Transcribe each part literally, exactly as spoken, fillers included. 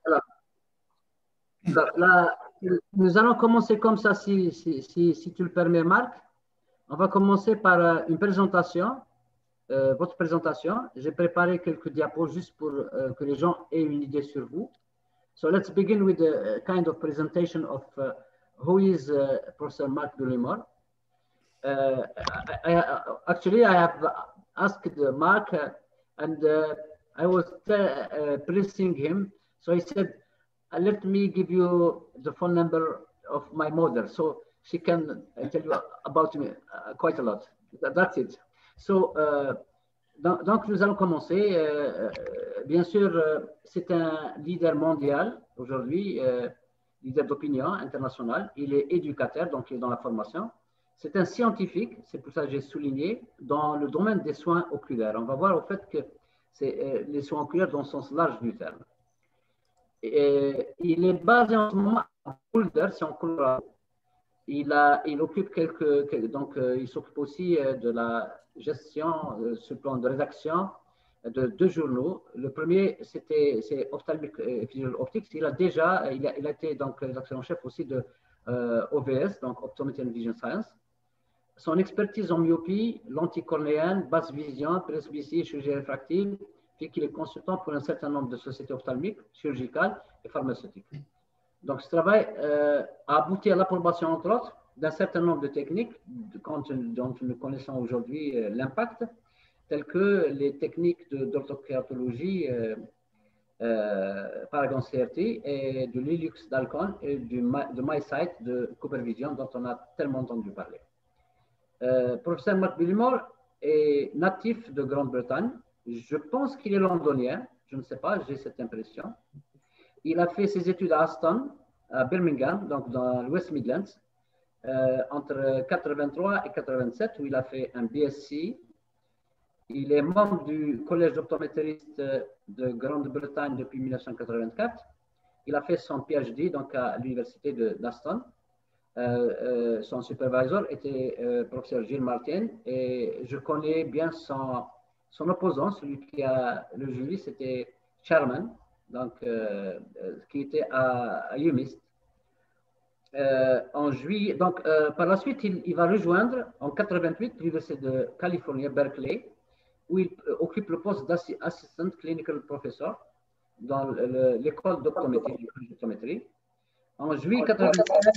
Alors, alors, là, nous allons commencer comme ça, si, si, si, si tu le permets, Marc. On va commencer par euh, une présentation, euh, votre présentation. J'ai préparé quelques diapos juste pour euh, que les gens aient une idée sur vous. So let's begin with a kind of presentation of uh, who is uh, Professor Marc Delimor. Uh, I, I, actually, I have asked Mark, uh, and uh, I was uh, pressing him. So he said, uh, "Let me give you the phone number of my mother, so she can uh, tell you about me uh, quite a lot." That's it. So, uh, donc, donc, nous allons commencer. Euh, bien sûr, euh, c'est un leader mondial aujourd'hui, euh, leader d'opinion international. Il est éducateur, donc il est dans la formation. C'est un scientifique, c'est pour ça que j'ai souligné, dans le domaine des soins oculaires. On va voir au fait que c'est euh, les soins oculaires dans le sens large du terme. Et, il est basé en ce moment à Boulder, c'est en Colorado. Il, a, il occupe quelques, quelques donc euh, il s'occupe aussi euh, de la gestion, euh, sur le plan de rédaction de deux journaux. Le premier, c'était c'est Ophthalmic Visual Optics. Il a déjà, il a, il a été donc rédacteur en chef aussi de euh, O V S, donc Optometry and Vision Science. Son expertise en myopie, lenticornéenne, basse vision, presbytie, chirurgie réfractive, fait qu'il est consultant pour un certain nombre de sociétés ophtalmiques, chirurgicales et pharmaceutiques. Donc, ce travail euh, a abouti à l'approbation, entre autres, d'un certain nombre de techniques dont nous connaissons aujourd'hui euh, l'impact, telles que les techniques d'orthokératologie euh, euh, Paragon C R T et de l'Ilux d'Alcon et du, de MySight de Cooper Vision, dont on a tellement entendu parler. Euh, professeur Marc Delimor est natif de Grande-Bretagne. Je pense qu'il est londonien, je ne sais pas, j'ai cette impression. Il a fait ses études à Aston, à Birmingham, donc dans l'West Midlands, euh, entre quatre-vingt-trois et quatre-vingt-sept, où il a fait un B S c. Il est membre du Collège d'optométristes de Grande-Bretagne depuis mille neuf cent quatre-vingt-quatre. Il a fait son P H D donc à l'université d'Aston. Euh, euh, son supervisor était euh, professeur Gilles Martin, et je connais bien son, son opposant, celui qui a le jury, c'était Sherman, donc, euh, qui était à, à U M I S T. Euh, en juillet, donc, euh, par la suite, il, il va rejoindre en quatre-vingt-huit l'Université de Californie, Berkeley, où il euh, occupe le poste d'assistant clinical professor dans l'école d'optométrie. En juillet quatre-vingt-seize,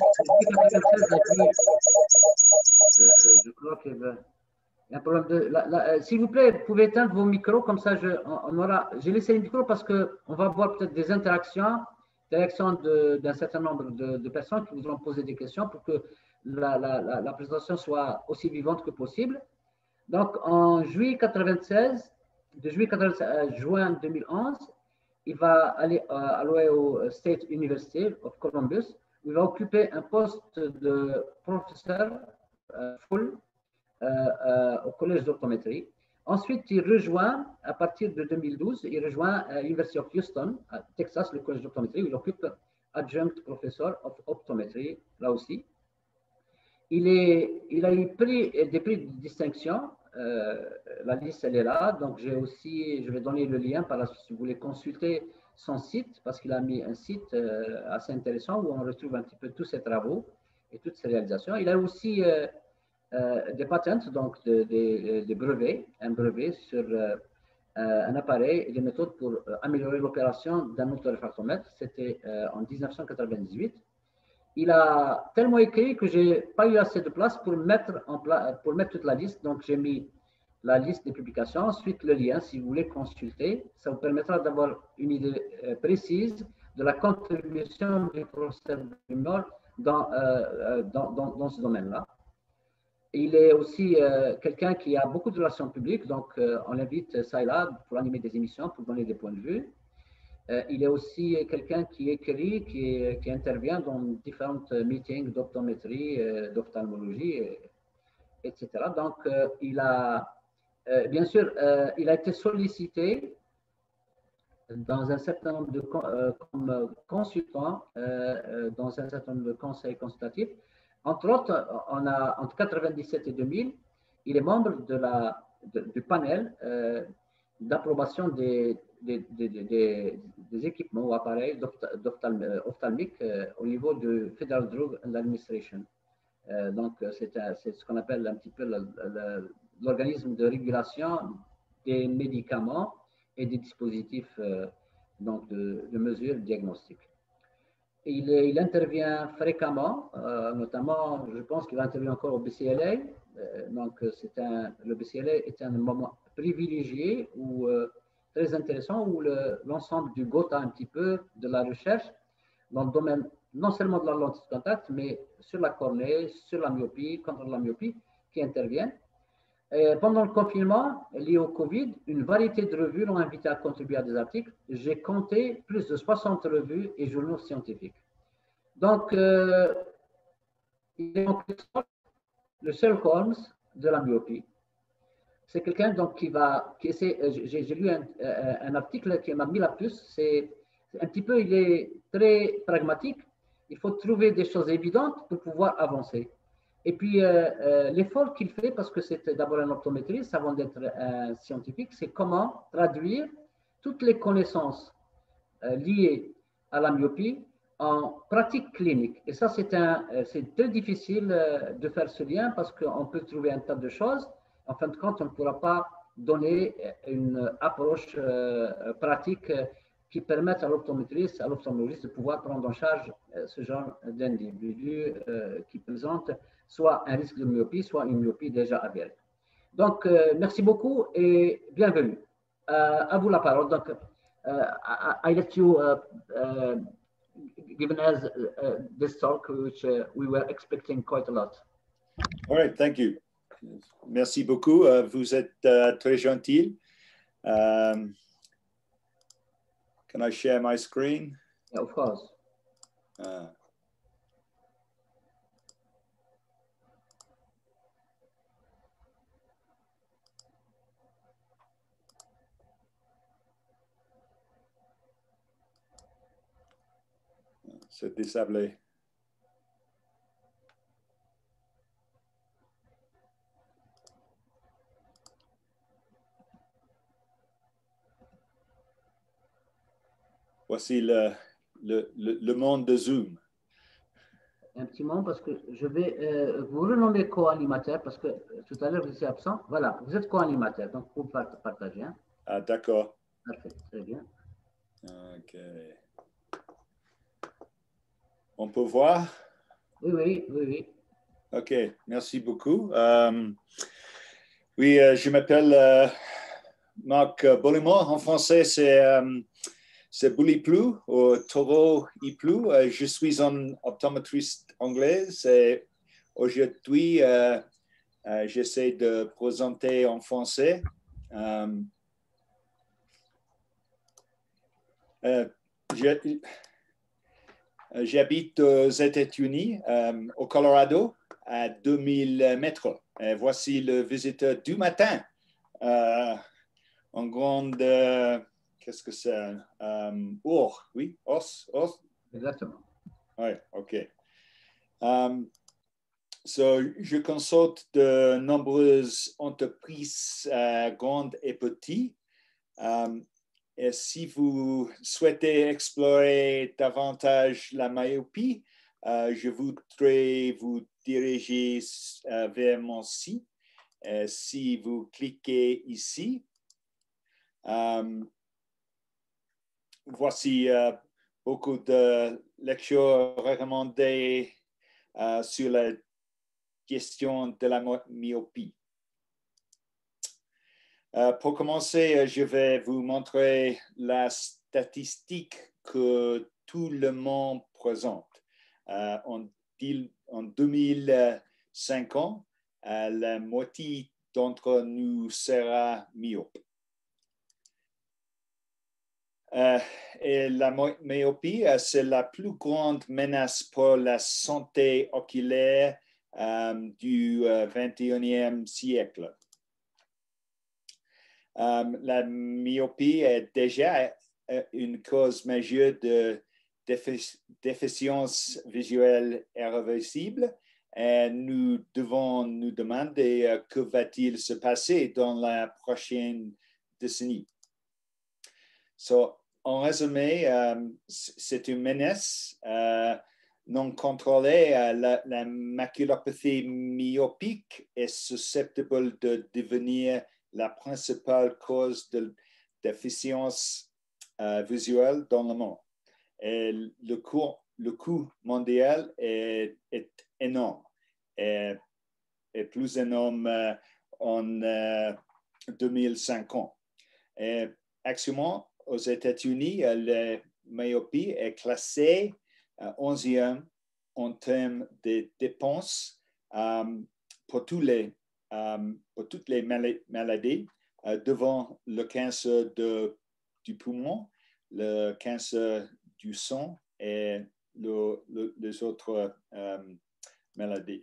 euh, je crois qu'il y a un problème de. S'il vous plaît, vous pouvez éteindre vos micros, comme ça, je, on aura. J'ai laissé les micros parce qu'on va voir peut-être des interactions, des réactions d'un certain nombre de, de personnes qui voudront poser des questions pour que la, la, la, la présentation soit aussi vivante que possible. Donc, en juillet quatre-vingt-seize, de juillet quatre-vingt-seize à juin deux mille onze, il va aller à l'Ohio State University of Columbus, où il va occuper un poste de professeur euh, full euh, euh, au collège d'optométrie. Ensuite, il rejoint, à partir de deux mille douze, il rejoint euh, l'University of Houston, à Texas, le collège d'optométrie, où il occupe adjunct professor of optometry, là aussi. Il, est, il a eu pris, des prix de distinction. Euh, la liste, elle est là. Donc, j'ai aussi, je vais donner le lien par la suite si vous voulez consulter son site, parce qu'il a mis un site euh, assez intéressant où on retrouve un petit peu tous ses travaux et toutes ses réalisations. Il a aussi euh, euh, des patents, donc des de, de brevets, un brevet sur euh, un appareil et des méthodes pour euh, améliorer l'opération d'un autoréfractomètre. C'était euh, en mille neuf cent quatre-vingt-dix-huit. Il a tellement écrit que je n'ai pas eu assez de place pour mettre, en place, pour mettre toute la liste. Donc, j'ai mis la liste des publications. Ensuite, le lien, si vous voulez consulter. Ça vous permettra d'avoir une idée euh, précise de la contribution du professeur Delimor dans, euh, dans, dans, dans ce domaine-là. Il est aussi euh, quelqu'un qui a beaucoup de relations publiques. Donc, euh, on l'invite ça et là pour animer des émissions, pour donner des points de vue. Euh, il est aussi quelqu'un qui écrit, qui, qui intervient dans différents meetings d'optométrie, euh, d'ophtalmologie, et cetera. Donc, euh, il a, euh, bien sûr, euh, il a été sollicité dans un certain nombre de euh, comme consultant, euh, dans un certain nombre de conseils consultatifs. Entre autres, on a, entre quatre-vingt-dix-sept et deux mille, il est membre de la, de, du panel euh, d'approbation des, des, des, des, des équipements ou appareils ophtalmiques au niveau de Federal Drug Administration. Euh, donc, c'est ce qu'on appelle un petit peu l'organisme de régulation des médicaments et des dispositifs euh, donc de, de mesure diagnostique. Il, il intervient fréquemment, euh, notamment, je pense qu'il va intervenir encore au B C L A. Euh, donc, c'est un, le B C L A est un moment privilégié ou euh, très intéressant où l'ensemble le, du GOTA un petit peu de la recherche dans le domaine non seulement de la lentille de contact, mais sur la cornée, sur la myopie, contre la myopie, qui interviennent. Et pendant le confinement lié au Covid, une variété de revues l'ont invité à contribuer à des articles. J'ai compté plus de soixante revues et journaux scientifiques. Donc, euh, il est en quelque sorte le Sherlock Holmes de la myopie. C'est quelqu'un donc qui va, qui essaie, j'ai lu un, un article qui m'a mis la puce, c'est un petit peu, il est très pragmatique. Il faut trouver des choses évidentes pour pouvoir avancer. Et puis, euh, euh, l'effort qu'il fait, parce que c'est d'abord un optométriste avant d'être un scientifique, c'est comment traduire toutes les connaissances euh, liées à la myopie en pratique clinique. Et ça, c'est très difficile euh, de faire ce lien parce qu'on peut trouver un tas de choses. En fin de compte, on ne pourra pas donner une approche euh, pratique qui permette à l'optométriste, à l'ophtalmologiste de pouvoir prendre en charge euh, ce genre d'individus euh, qui présentent soit un risque de myopie, soit une myopie déjà avérée. Donc, euh, merci beaucoup et bienvenue. Euh, à vous la parole. Donc, uh, I, I let you uh, uh, given us uh, this talk, which uh, we were expecting quite a lot. All right, thank you. Merci beaucoup. Uh, vous êtes uh, très gentil. Um, can I share my screen? Yeah, of course. Uh, C'est désablé. Voici le, le, le, le monde de Zoom. Un petit moment parce que je vais euh, vous renommer co-animateur parce que tout à l'heure vous étiez absent. Voilà, vous êtes co-animateur, donc vous partagez. Hein. Ah, d'accord. Parfait, très bien. OK. On peut voir? Oui, oui, oui, oui. OK, merci beaucoup. Um, oui, euh, je m'appelle euh, Marc Bollimore. En français, c'est um, c'est Bully-Plou ou Taureau Iplou. Euh, je suis un optométriste anglaise et aujourd'hui, euh, euh, j'essaie de présenter en français. Um, euh, J'habite aux États-Unis, euh, au Colorado, à deux mille mètres. Et voici le visiteur du matin. Euh, en grande, euh, qu'est-ce que c'est? Um, or, oui, os, os. Exactement. Oui, OK. Um, so, je consulte de nombreuses entreprises euh, grandes et petites. Um, et si vous souhaitez explorer davantage la myopie, euh, je voudrais vous diriger euh, vers mon site. Euh, si vous cliquez ici, euh, voici euh, beaucoup de lectures recommandées euh, sur la question de la myopie. Euh, pour commencer, je vais vous montrer la statistique que tout le monde présente. Euh, en, en deux mille cinquante, euh, la moitié d'entre nous sera myope. Euh, et la myopie, c'est la plus grande menace pour la santé oculaire euh, du vingt et unième siècle. Um, la myopie est déjà une cause majeure de défi déficience visuelle irréversible et nous devons nous demander uh, que va-t-il se passer dans la prochaine décennie. So, en résumé, euh, c'est une menace euh, non contrôlée. Euh, la, la maculopathie myopique est susceptible de devenir la principale cause de déficience euh, visuelle dans le monde. Et le coût, le coût mondial est, est énorme, et, et plus énorme euh, en euh, deux mille cinquante. Et actuellement, aux États-Unis, la myopie est classée euh, onzième en termes de dépenses euh, pour, tous les, euh, pour toutes les mal maladies, euh, devant le cancer de, du poumon, le cancer du sang et le, le, les autres euh, maladies.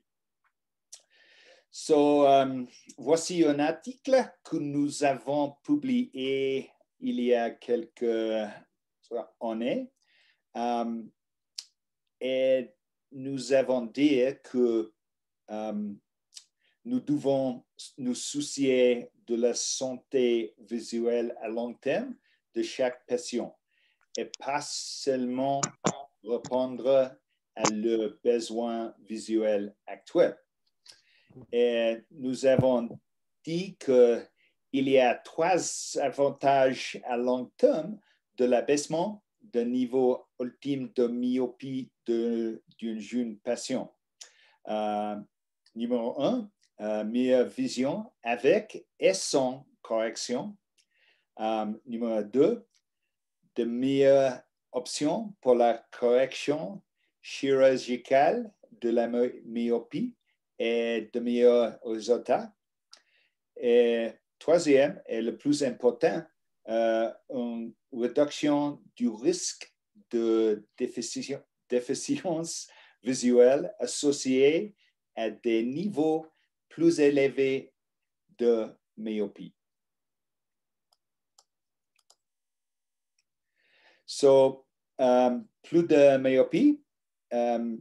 So, um, voici un article que nous avons publié il y a quelques années. Um, et nous avons dit que um, nous devons nous soucier de la santé visuelle à long terme de chaque patient et pas seulement répondre à leurs besoins visuels actuels. Et nous avons dit qu'il y a trois avantages à long terme de l'abaissement de niveau ultime de myopie d'une jeune patient. Euh, numéro un, euh, meilleure vision avec et sans correction. Euh, numéro deux, de meilleures options pour la correction chirurgicale de la myopie et de meilleurs résultats. Et troisième, et le plus important, euh, une réduction du risque de déficience, déficience visuelle associée à des niveaux plus élevés de myopie. So, um, plus de myopie um,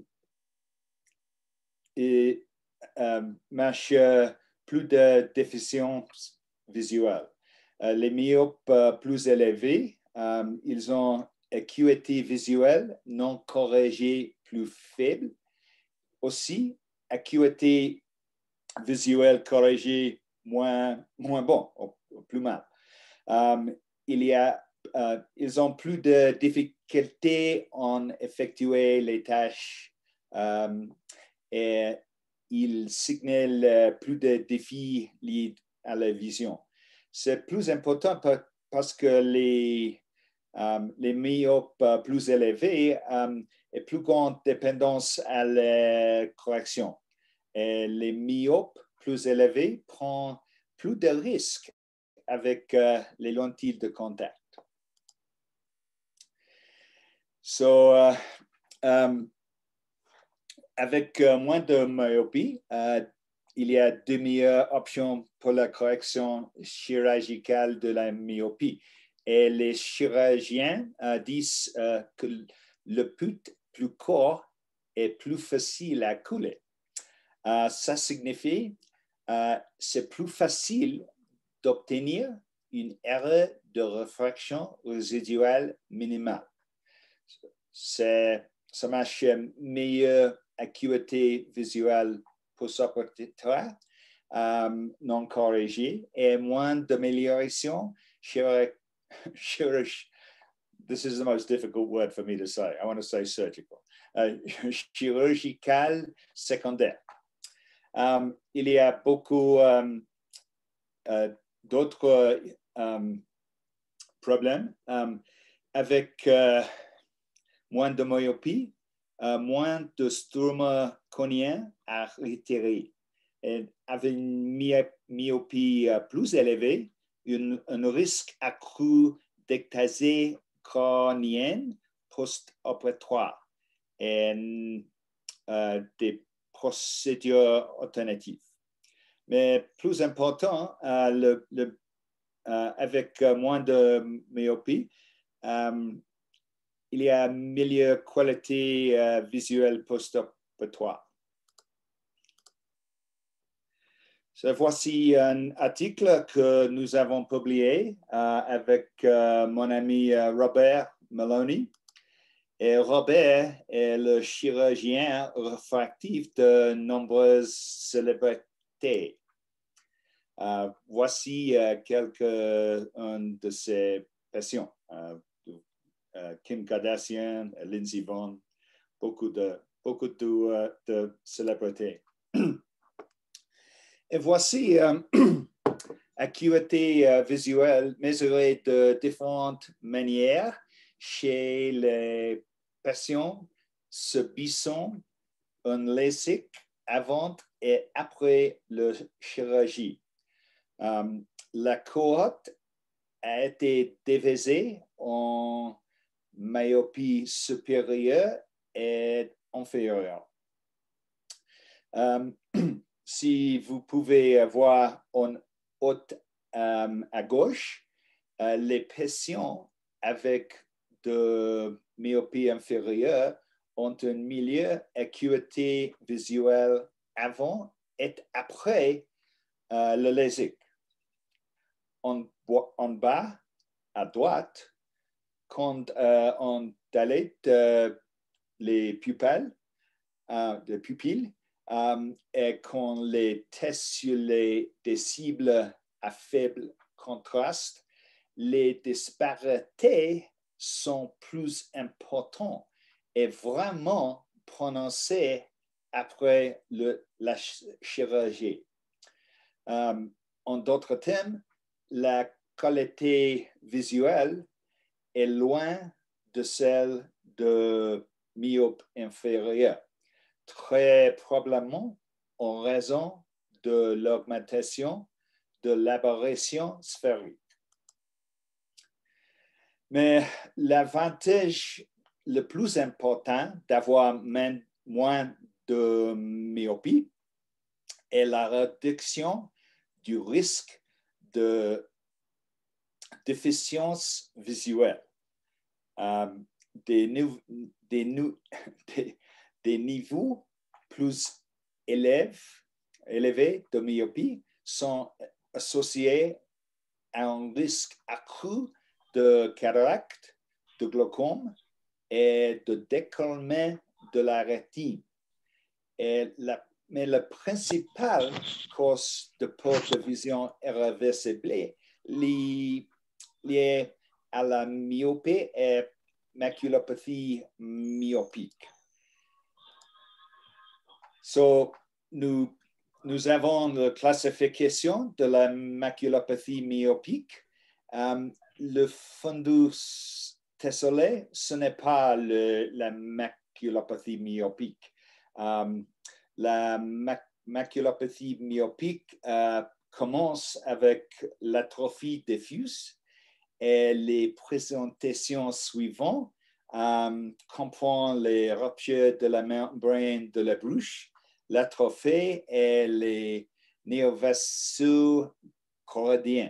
et um, marche plus de déficience visuelle. Uh, les myopes uh, plus élevés, um, ils ont acuité visuelle non corrigée plus faible. Aussi, acuité visuelle corrigée moins, moins bon, ou, ou plus mal. Um, il y a Uh, ils ont plus de difficultés en effectuer les tâches um, et ils signalent plus de défis liés à la vision. C'est plus important parce que les, um, les myopes plus élevés um, ont plus grande dépendance à la correction. Et les myopes plus élevés prennent plus de risques avec uh, les lentilles de contact. So, uh, um, avec uh, moins de myopie, uh, il y a de meilleures options pour la correction chirurgicale de la myopie. Et les chirurgiens uh, disent uh, que le put plus court est plus facile à couler. Uh, ça signifie uh, c'est plus facile d'obtenir une erreur de réfraction résiduelle minimale. Ça marche meilleure acuité visuelle post-opératoire um, non corrigée et moins d'amélioration chirurgicale. This is the most difficult word for me to say. I want to say surgical. Uh, chirurgicale secondaire. Um, il y a beaucoup um, uh, d'autres um, problèmes um, avec uh, moins de myopie, uh, moins de stroma conien à retirer. Et avec une myopie uh, plus élevée, un, un risque accru d'ectasie crânienne post-opératoire et uh, des procédures alternatives. Mais plus important, uh, le, le, uh, avec uh, moins de myopie, um, il y a une meilleure qualité uh, visuelle post-opératoire. So, voici un article que nous avons publié euh, avec euh, mon ami euh, Robert Maloney. Et Robert est le chirurgien réfractif de nombreuses célébrités. Euh, voici euh, quelques-uns de ses patients. Euh, euh, Kim Kardashian, Lindsey Vonn, beaucoup de, beaucoup de, uh, de célébrités. Et voici euh, acuité euh, visuelle mesurée de différentes manières chez les patients subissant un LASIK avant et après la chirurgie. Euh, la cohorte a été divisée en myopie supérieure et inférieure. Euh, si vous pouvez voir en haut euh, à gauche, euh, les patients avec de myopie inférieure ont un milieu acuité visuelle avant et après euh, le LASIK. En, en bas, à droite, quand euh, on dilate euh, les pupilles, euh, les pupilles euh, et qu'on les teste sur les, des cibles à faible contraste, les disparités sont plus importantes et vraiment prononcées après le, la chirurgie. Euh, en d'autres termes, la qualité visuelle est loin de celle de myope inférieur, très probablement en raison de l'augmentation de l'aberration sphérique. Mais l'avantage le plus important d'avoir moins de myopie est la réduction du risque de déficience visuelle. Euh, des, des, des, des niveaux plus élèves, élevés de myopie sont associés à un risque accru de cataracte, de glaucome et de décollement de la rétine. Et la, mais la principale cause de perte de vision irréversible liée à la myopie et maculopathie myopique. So, nous, nous avons la classification de la maculopathie myopique. Um, le fundus tessellé, ce n'est pas le, la maculopathie myopique. Um, la mac maculopathie myopique uh, commence avec l'atrophie diffuse et les présentations suivantes um, comprennent les ruptures de la membrane de la bouche, l'atrophie et les néovaisseaux choroïdiens.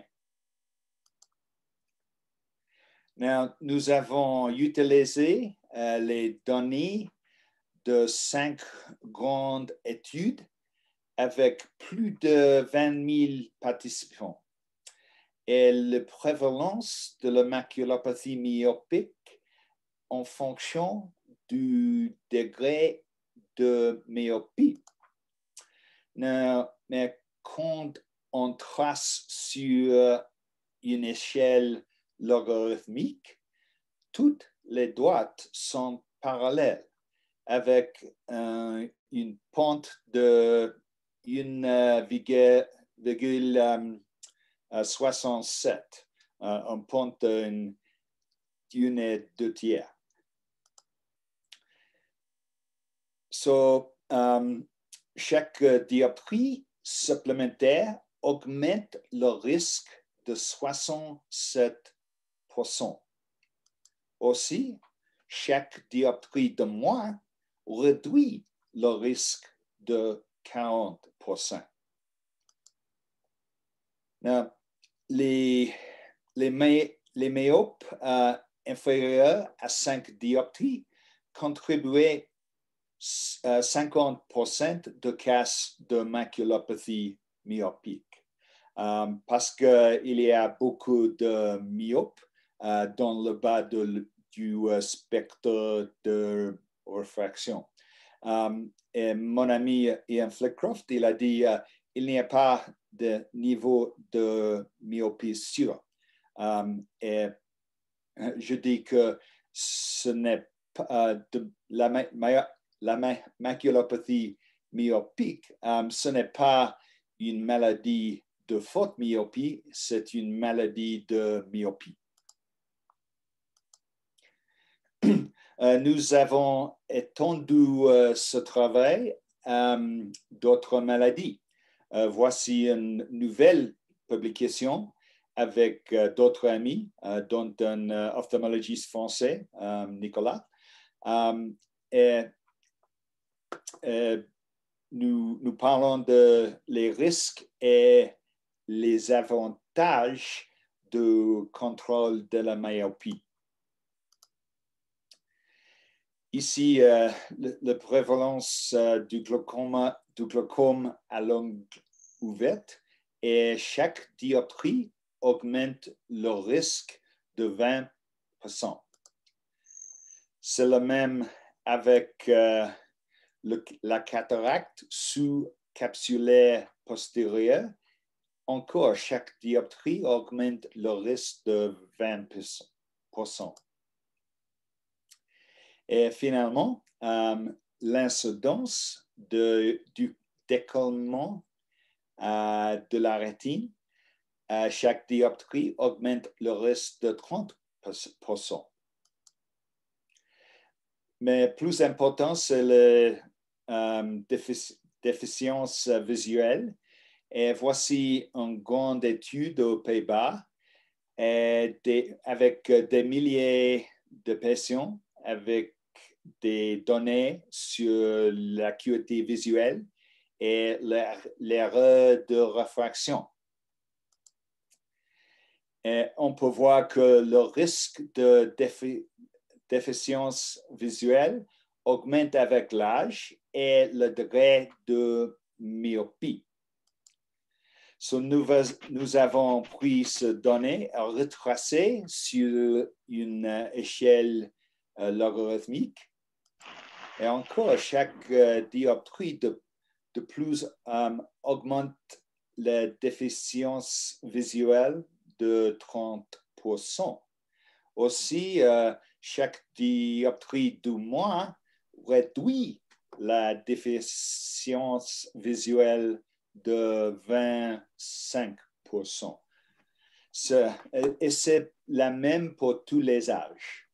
Now, nous avons utilisé uh, les données de cinq grandes études avec plus de vingt mille participants. Et la prévalence de la maculopathie myopique en fonction du degré de myopie. Now, mais quand on trace sur une échelle logarithmique, toutes les droites sont parallèles avec euh, une pente de un virgule soixante-sept, euh, un pente d'une une et deux tiers. So, um, chaque dioptrie supplémentaire augmente le risque de soixante-sept pour cent. Aussi, chaque dioptrie de moins réduit le risque de quarante pour cent. Now, les, les, my, les myopes uh, inférieurs à cinq dioptries contribuaient uh, cinquante pour cent de cas de maculopathie myopique. Um, parce qu'il y a beaucoup de myopes uh, dans le bas de, du uh, spectre de réfraction. Um, et mon ami Ian Flitcroft, il a dit uh, il n'y a pas de niveau de myopie sûr. Um, et je dis que ce n'est pas uh, de la, ma la ma maculopathie myopique, um, ce n'est pas une maladie de faute myopie, c'est une maladie de myopie. Euh, nous avons étendu euh, ce travail à euh, d'autres maladies. Euh, voici une nouvelle publication avec euh, d'autres amis, euh, dont un euh, ophtalmologiste français, euh, Nicolas. Euh, et, et nous, nous parlons de les risques et les avantages du contrôle de la myopie. Ici, euh, la prévalence euh, du, glaucome, du glaucome à longue ouverte et chaque dioptrie augmente le risque de vingt pour cent. C'est le même avec euh, le, la cataracte sous-capsulaire postérieure. Encore, chaque dioptrie augmente le risque de vingt pour cent. Et finalement, euh, l'incidence de, du décollement euh, de la rétine, euh, chaque dioptrie augmente le risque de trente pour cent. Mais plus important, c'est la euh, défici déficience visuelle. Et voici une grande étude aux Pays-Bas avec des milliers de patients avec des données sur l'acuité visuelle et l'erreur de réfraction. Et on peut voir que le risque de défi déficience visuelle augmente avec l'âge et le degré de myopie. So, nous, nous avons pris ces données retracées sur une uh, échelle uh, logarithmique. Et encore, chaque uh, dioptrie de, de plus um, augmente la déficience visuelle de trente pour cent. Aussi, uh, chaque dioptrie de moins réduit la déficience visuelle de vingt-cinq pour cent. Et c'est la même pour tous les âges.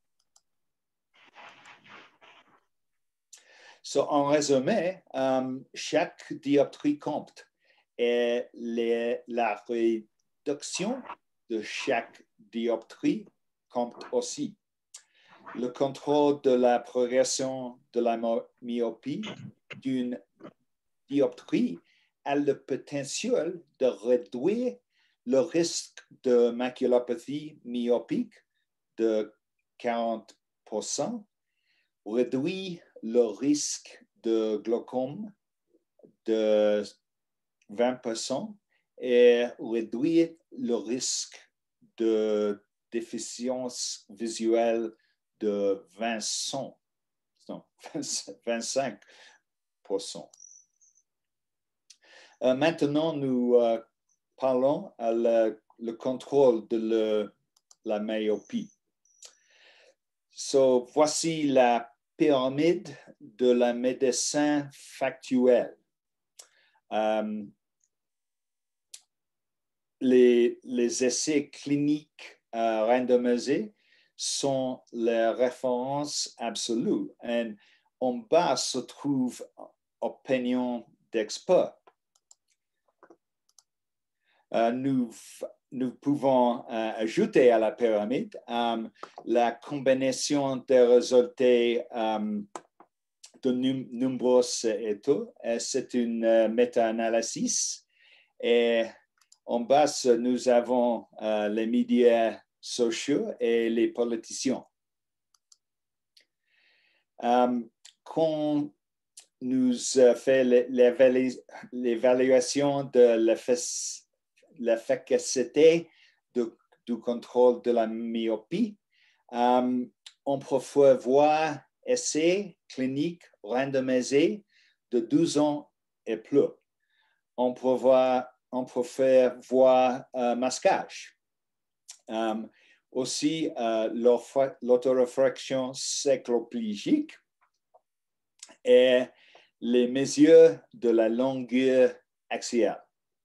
So, en résumé, um, chaque dioptrie compte et les, la réduction de chaque dioptrie compte aussi. Le contrôle de la progression de la myopie d'une dioptrie a le potentiel de réduire le risque de maculopathie myopique de quarante pour cent, réduire le risque de glaucome de vingt pour cent et réduire le risque de déficience visuelle de vingt-cinq pour cent. Euh, maintenant, nous euh, parlons à la, le contrôle de le, la myopie. So, voici la pyramide de la médecine factuelle. Euh, les, les essais cliniques euh, randomisés sont les références absolues. Et en bas se trouve opinion d'experts. Uh, nous, nous pouvons uh, ajouter à la pyramide um, la combinaison des résultats um, de num nombreuses études. C'est une uh, méta-analyse. Et en bas, nous avons uh, les médias sociaux et les politiciens. Um, quand nous a fait l'évaluation de l'efficacité du contrôle de la myopie. Um, on peut voir essais cliniques randomisés de douze ans et plus. On peut voir, on peut faire voir uh, masquage. Um, aussi, uh, l'autoréfraction cycloplégique et les mesures de la longueur axiale.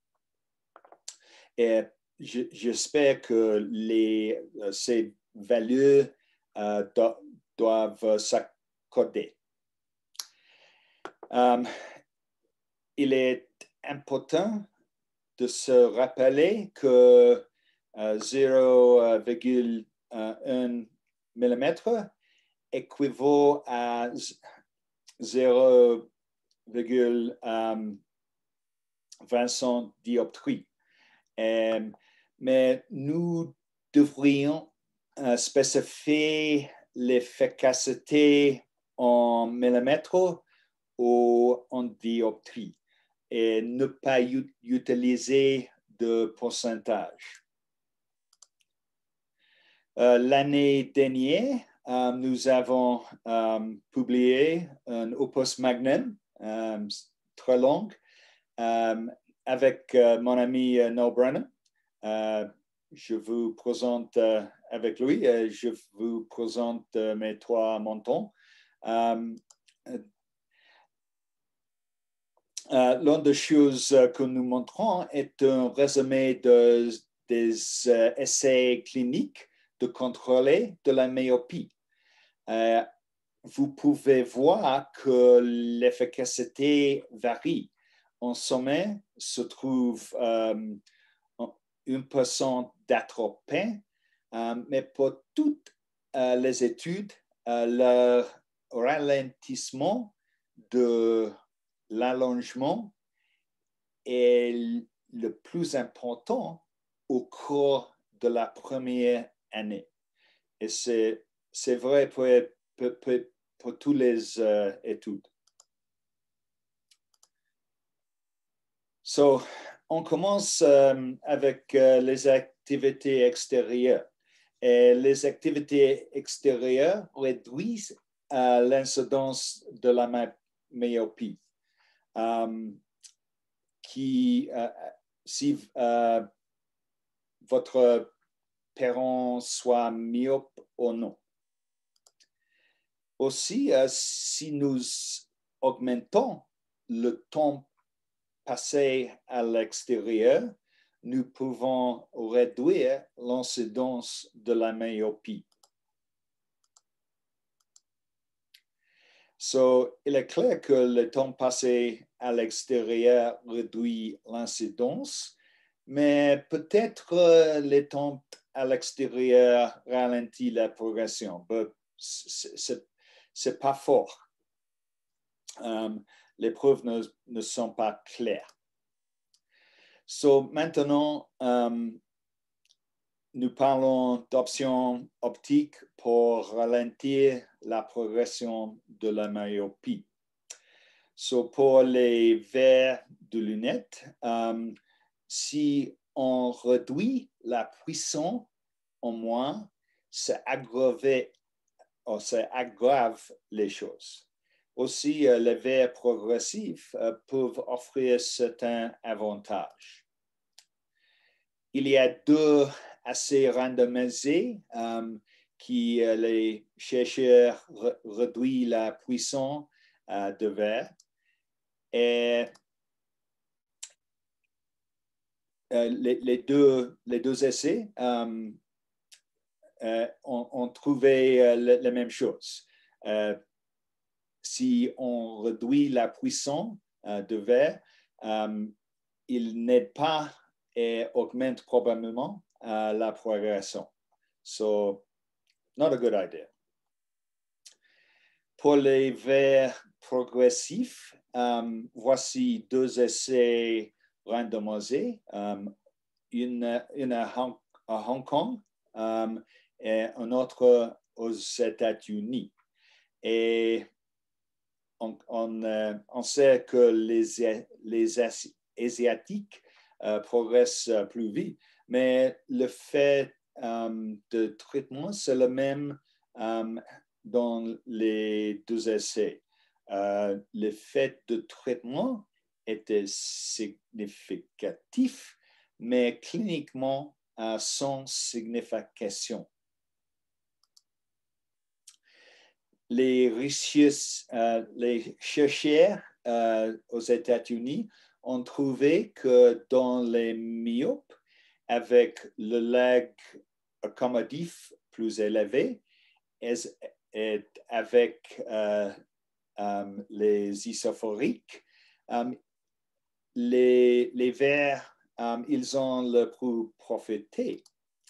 Et j'espère que les, ces valeurs uh, do, doivent s'accorder. Um, il est important de se rappeler que uh, zéro virgule un millimètre équivaut à zéro virgule vingt dioptries. Um, mais nous devrions uh, spécifier l'efficacité en millimètres ou en dioptries et ne pas utiliser de pourcentage. Uh, L'année dernière, um, nous avons um, publié un opus magnum um, très long um, avec uh, mon ami uh, Noel Brennan. Uh, je vous présente uh, avec lui, uh, je vous présente uh, mes trois mentons. Um, Uh, l'une des choses uh, que nous montrons est un résumé de, des uh, essais cliniques de contrôle de la myopie. Uh, vous pouvez voir que l'efficacité varie. En sommet se trouve um, un pourcent d'atropine, um, mais pour toutes uh, les études, uh, le ralentissement de l'allongement est le plus important au cours de la première année. Et c'est, c'est vrai pour, pour, pour, pour toutes les uh, études. So, on commence um, avec uh, les activités extérieures. Et les activités extérieures réduisent uh, l'incidence de la myopie. Um, qui, uh, si uh, votre parent soit myope ou non. Aussi, uh, si nous augmentons le temps passé à l'extérieur, nous pouvons réduire l'incidence de la myopie. So, il est clair que le temps passé à l'extérieur réduit l'incidence, mais peut-être euh, le temps à l'extérieur ralentit la progression. Ce n'est pas fort. Um, les preuves ne, ne sont pas claires. So, maintenant, um, nous parlons d'options optiques pour ralentir la progression de la myopie. So, pour les verres de lunettes, um, si on réduit la puissance en moins, ça aggrave, oh, ça aggrave les choses. Aussi, uh, les verres progressifs uh, peuvent offrir certains avantages. Il y a deux assez randomisés um, qui uh, les chercheurs re réduisent la puissance uh, de verre. Et uh, les, les, deux, les deux essais um, uh, ont, ont trouvé uh, la, la même chose. Uh, si on réduit la puissance uh, de verre, um, il n'aide pas et augmente probablement uh, la progression. So, not a good idea. Pour les verres progressifs, um, voici deux essais randomisés, um, une, une à, Hong, à Hong Kong um, et un autre aux États-Unis. Et on, on, euh, on sait que les, les Asiatiques euh, progressent plus vite, mais le fait euh, de traitement, c'est le même euh, dans les deux essais. Euh, le fait de traitement était significatif, mais cliniquement euh, sans signification. Les, richesses, euh, les chercheurs euh, aux États-Unis ont trouvé que dans les myopes, avec le leg accommodatif plus élevé et, et avec euh, um, les isophoriques, um, les, les verts, um, ils ont le plus profité.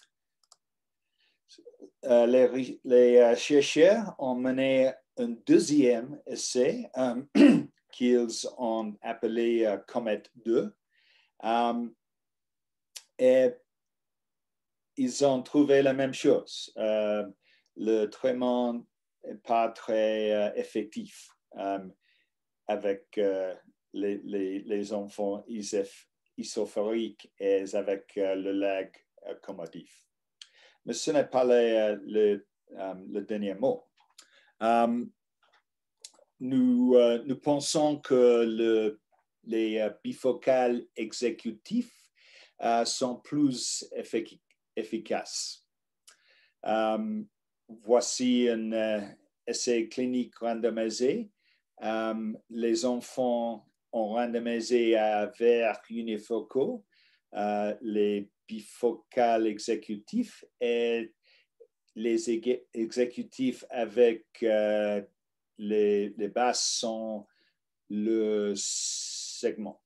Uh, les, les uh, chercheurs ont mené un deuxième essai um, qu'ils ont appelé uh, Comet deux. Um, et ils ont trouvé la même chose. Uh, le traitement n'est pas très uh, effectif um, avec uh, les, les, les enfants isophoriques et avec uh, le leg accommodatif. Mais ce n'est pas le, le, um, le dernier mot. Um, nous, uh, nous pensons que le, les uh, bifocales exécutifs uh, sont plus effic efficaces. Um, voici un uh, essai clinique randomisé. Um, les enfants ont randomisé à vers unifocaux, uh, les bifocales exécutifs et les exécutifs avec uh, les, les bases sont le segment.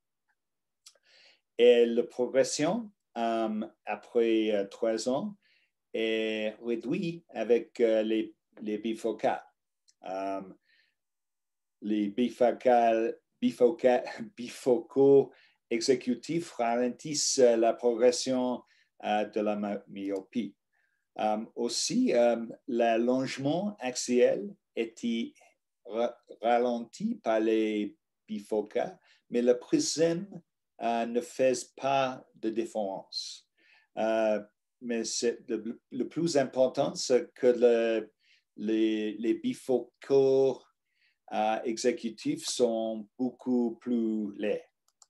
Et la progression um, après uh, trois ans est réduite avec uh, les, les bifocales. Um, les bifocales, bifocales, bifocaux exécutifs ralentissent la progression uh, de la myopie. Um, aussi, um, l'allongement axial était ra ralenti par les bifocales, mais le prisme uh, ne fait pas de différence. Uh, mais le, le plus important, c'est que le, les, les bifocaux uh, exécutifs sont beaucoup plus laids.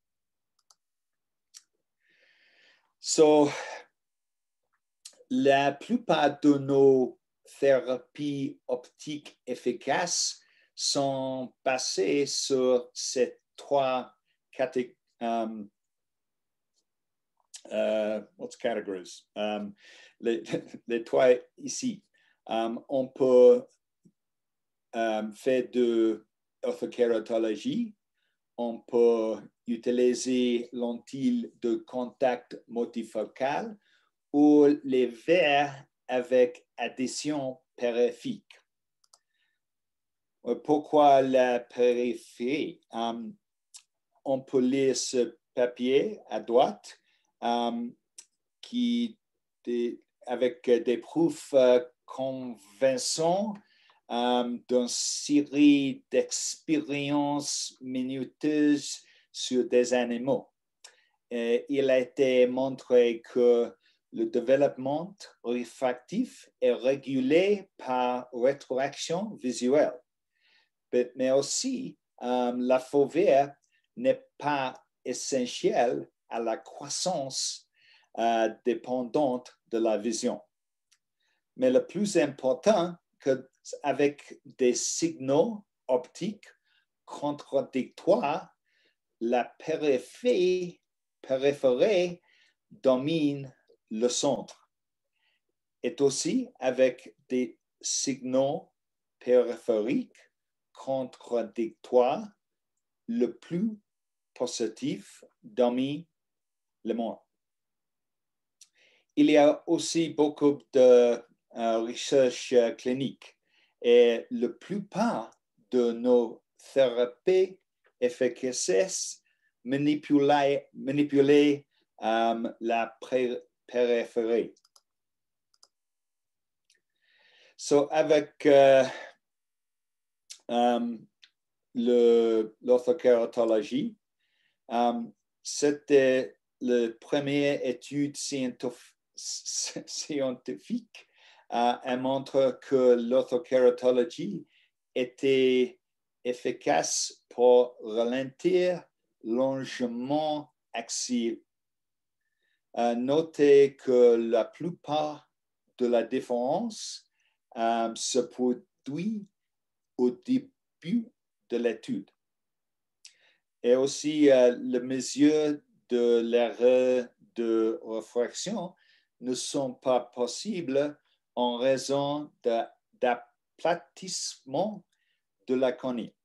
So, la plupart de nos thérapies optiques efficaces sont basées sur ces trois catégories. Um, uh, what's categories? Um, les, les trois ici. Um, on peut um, faire de orthokératologie. On peut utiliser lentilles de contact multifocal ou les verres avec adhésion périphérique. Pourquoi la périphérie? Um, on peut lire ce papier à droite um, qui, des, avec des preuves uh, convaincants um, d'une série d'expériences minutieuses sur des animaux. Et il a été montré que le développement réfractif est régulé par rétroaction visuelle. Mais aussi, um, la fovea n'est pas essentielle à la croissance uh, dépendante de la vision. Mais le plus important, que avec des signaux optiques contradictoires, la périphérie, périphérie domine le centre. Et aussi avec des signaux périphériques contradictoires, le plus positif domine le monde. Il y a aussi beaucoup de uh, recherche uh, clinique et la plupart de nos thérapies efficaces manipulent, manipulent um, la périphérie. So, avec uh, um, l'orthokératologie. Um, C'était la première étude scientifique euh, elle montre que l'orthokératologie était efficace pour ralentir l'allongement axial. Euh, notez que la plupart de la différence euh, se produit au début de l'étude. Et aussi, euh, les mesures de l'erreur de réfraction ne sont pas possibles en raison d'aplatissement de la cornée.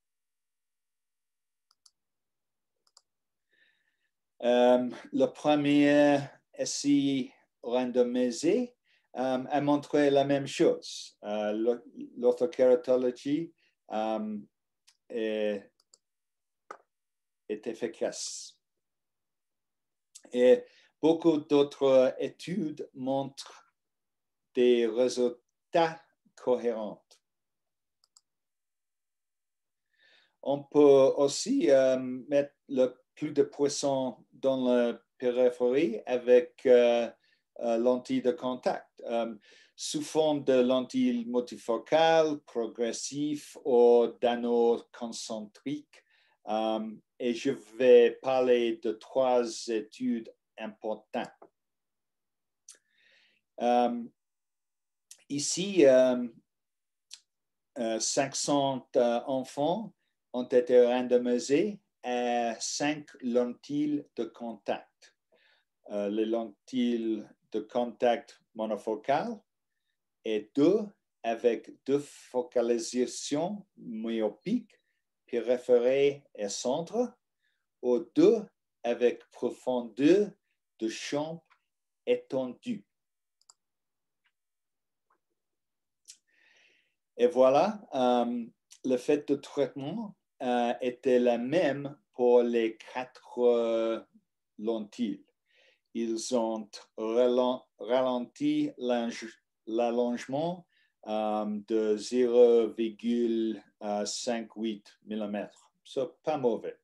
Euh, le premier essai randomisé euh, a montré la même chose. Euh, L'orthokératologie euh, est, est efficace. Et beaucoup d'autres études montrent des résultats cohérents. On peut aussi euh, mettre le plus de poissons dans la périphérie avec euh, euh, lentilles de contact, euh, sous forme de lentilles multifocales, progressives ou d'anneaux concentriques. Euh, et je vais parler de trois études importantes. Euh, ici, euh, euh, cinq cents euh, enfants ont été randomisés à cinq lentilles de contact. Euh, les lentilles de contact monofocales et deux avec deux focalisations myopiques, périphériques et centre, ou deux avec profondeur de champ étendue. Et voilà, euh, le fait de traitement euh, était la même pour les quatre euh, lentilles. Ils ont ralenti l'allongement euh, de zéro virgule cinquante-huit millimètres. C'est pas mauvais.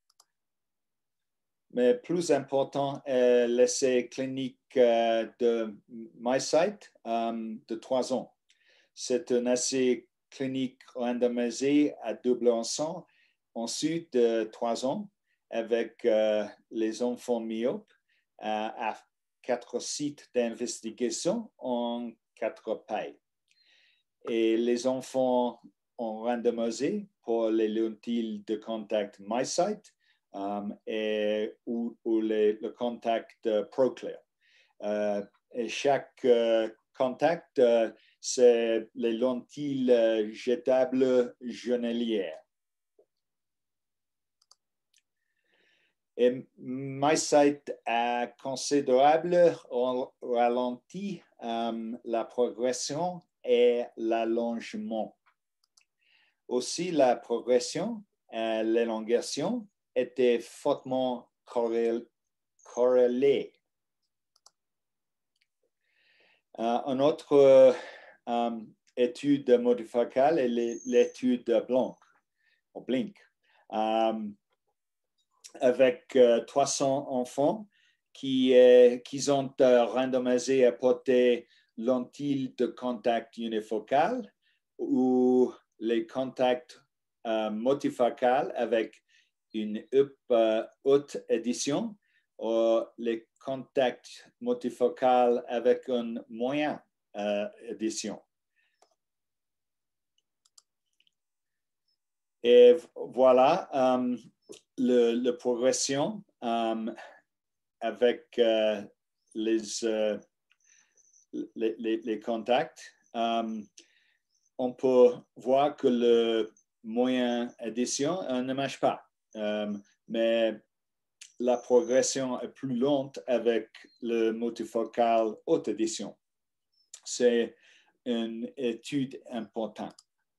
Mais plus important est l'essai clinique euh, de MySight euh, de trois ans. C'est un essai clinique randomisé à double ensemble ensuite de trois ans avec euh, les enfants myopes euh, à quatre sites d'investigation en quatre pays. Et les enfants ont randomisé pour les lentilles de contact MySight um, et ou, ou les, le contact uh, ProClear. Uh, et chaque uh, contact, uh, c'est les lentilles uh, jetables journalières. Et MySight a considérablement ralenti um, la progression et l'allongement. Aussi, la progression et l'élongation étaient fortement corrélées. Uh, une autre uh, um, étude multifocale est l'étude Blanc, ou Blink, um, avec uh, trois cents enfants qui, uh, qui ont uh, randomisé à porter lentilles de contact unifocales ou les contacts uh, multifocales avec une uh, haute édition ou les contacts multifocales avec une moyenne uh, édition. Et voilà um, le, le progression um, avec uh, les, uh, les, les, les contacts. Um, on peut voir que le moyen édition euh, ne marche pas. Euh, mais la progression est plus lente avec le multifocal haute édition. C'est une étude importante.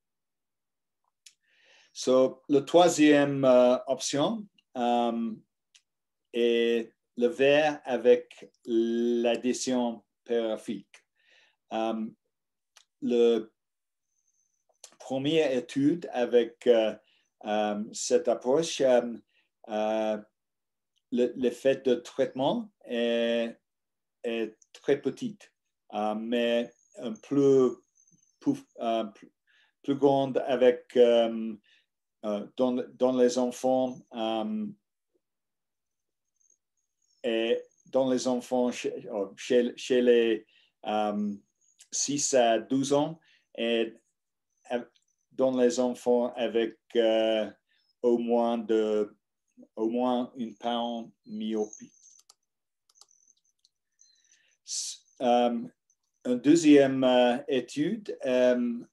So, la troisième euh, option euh, est le verre avec l'addition périphérique. Euh, le première étude avec euh, euh, cette approche, euh, euh, l'effet de traitement est, est très petit, euh, mais un plus, plus, euh, plus, plus grande avec euh, euh, dans, dans les enfants euh, et dans les enfants chez, chez, chez les euh, six à douze ans et dans les enfants avec euh, au moins de au moins une parent myopie. Um, une deuxième uh, étude um,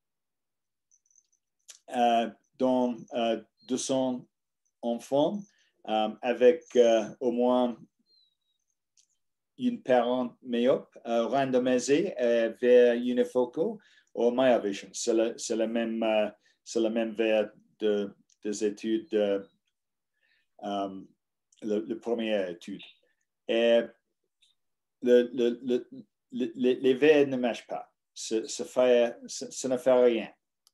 uh, dans uh, deux cents enfants um, avec uh, au moins une parent myope uh, randomisée uh, vers unifocaux ou MyVision. C'est le, le, même, uh, le même vers de, des études, uh, um, le, le première étude. Et le, le, le, le, les verres ne marchent pas. Ça, ça, fait, ça, ça ne fait rien.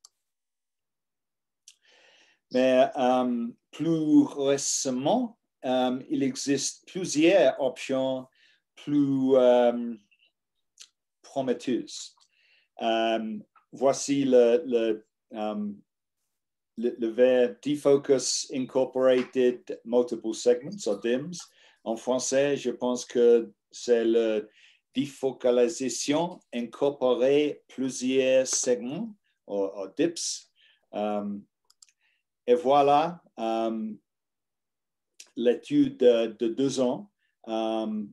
Mais um, plus récemment, um, il existe plusieurs options plus um, prometteuses. Um, voici le, le, um, le, le verre Defocus Incorporated Multiple Segments, ou D I M S. En français, je pense que c'est le défocalisation incorporée plusieurs segments, ou, ou D I P S. Um, et voilà um, l'étude de, de deux ans. Um,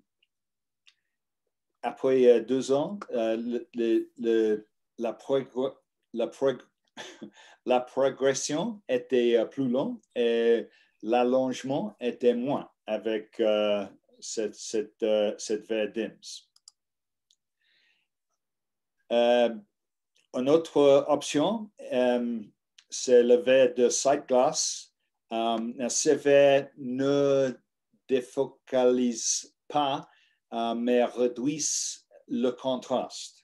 après deux ans, uh, le, le, le, la, progr la, prog la progression était plus longue et l'allongement était moins avec uh, cette, cette, uh, cette verre D I M S. Uh, une autre option, um, c'est le verre de Sightglass. Um, ce verre ne défocalise pas, uh, mais réduit le contraste.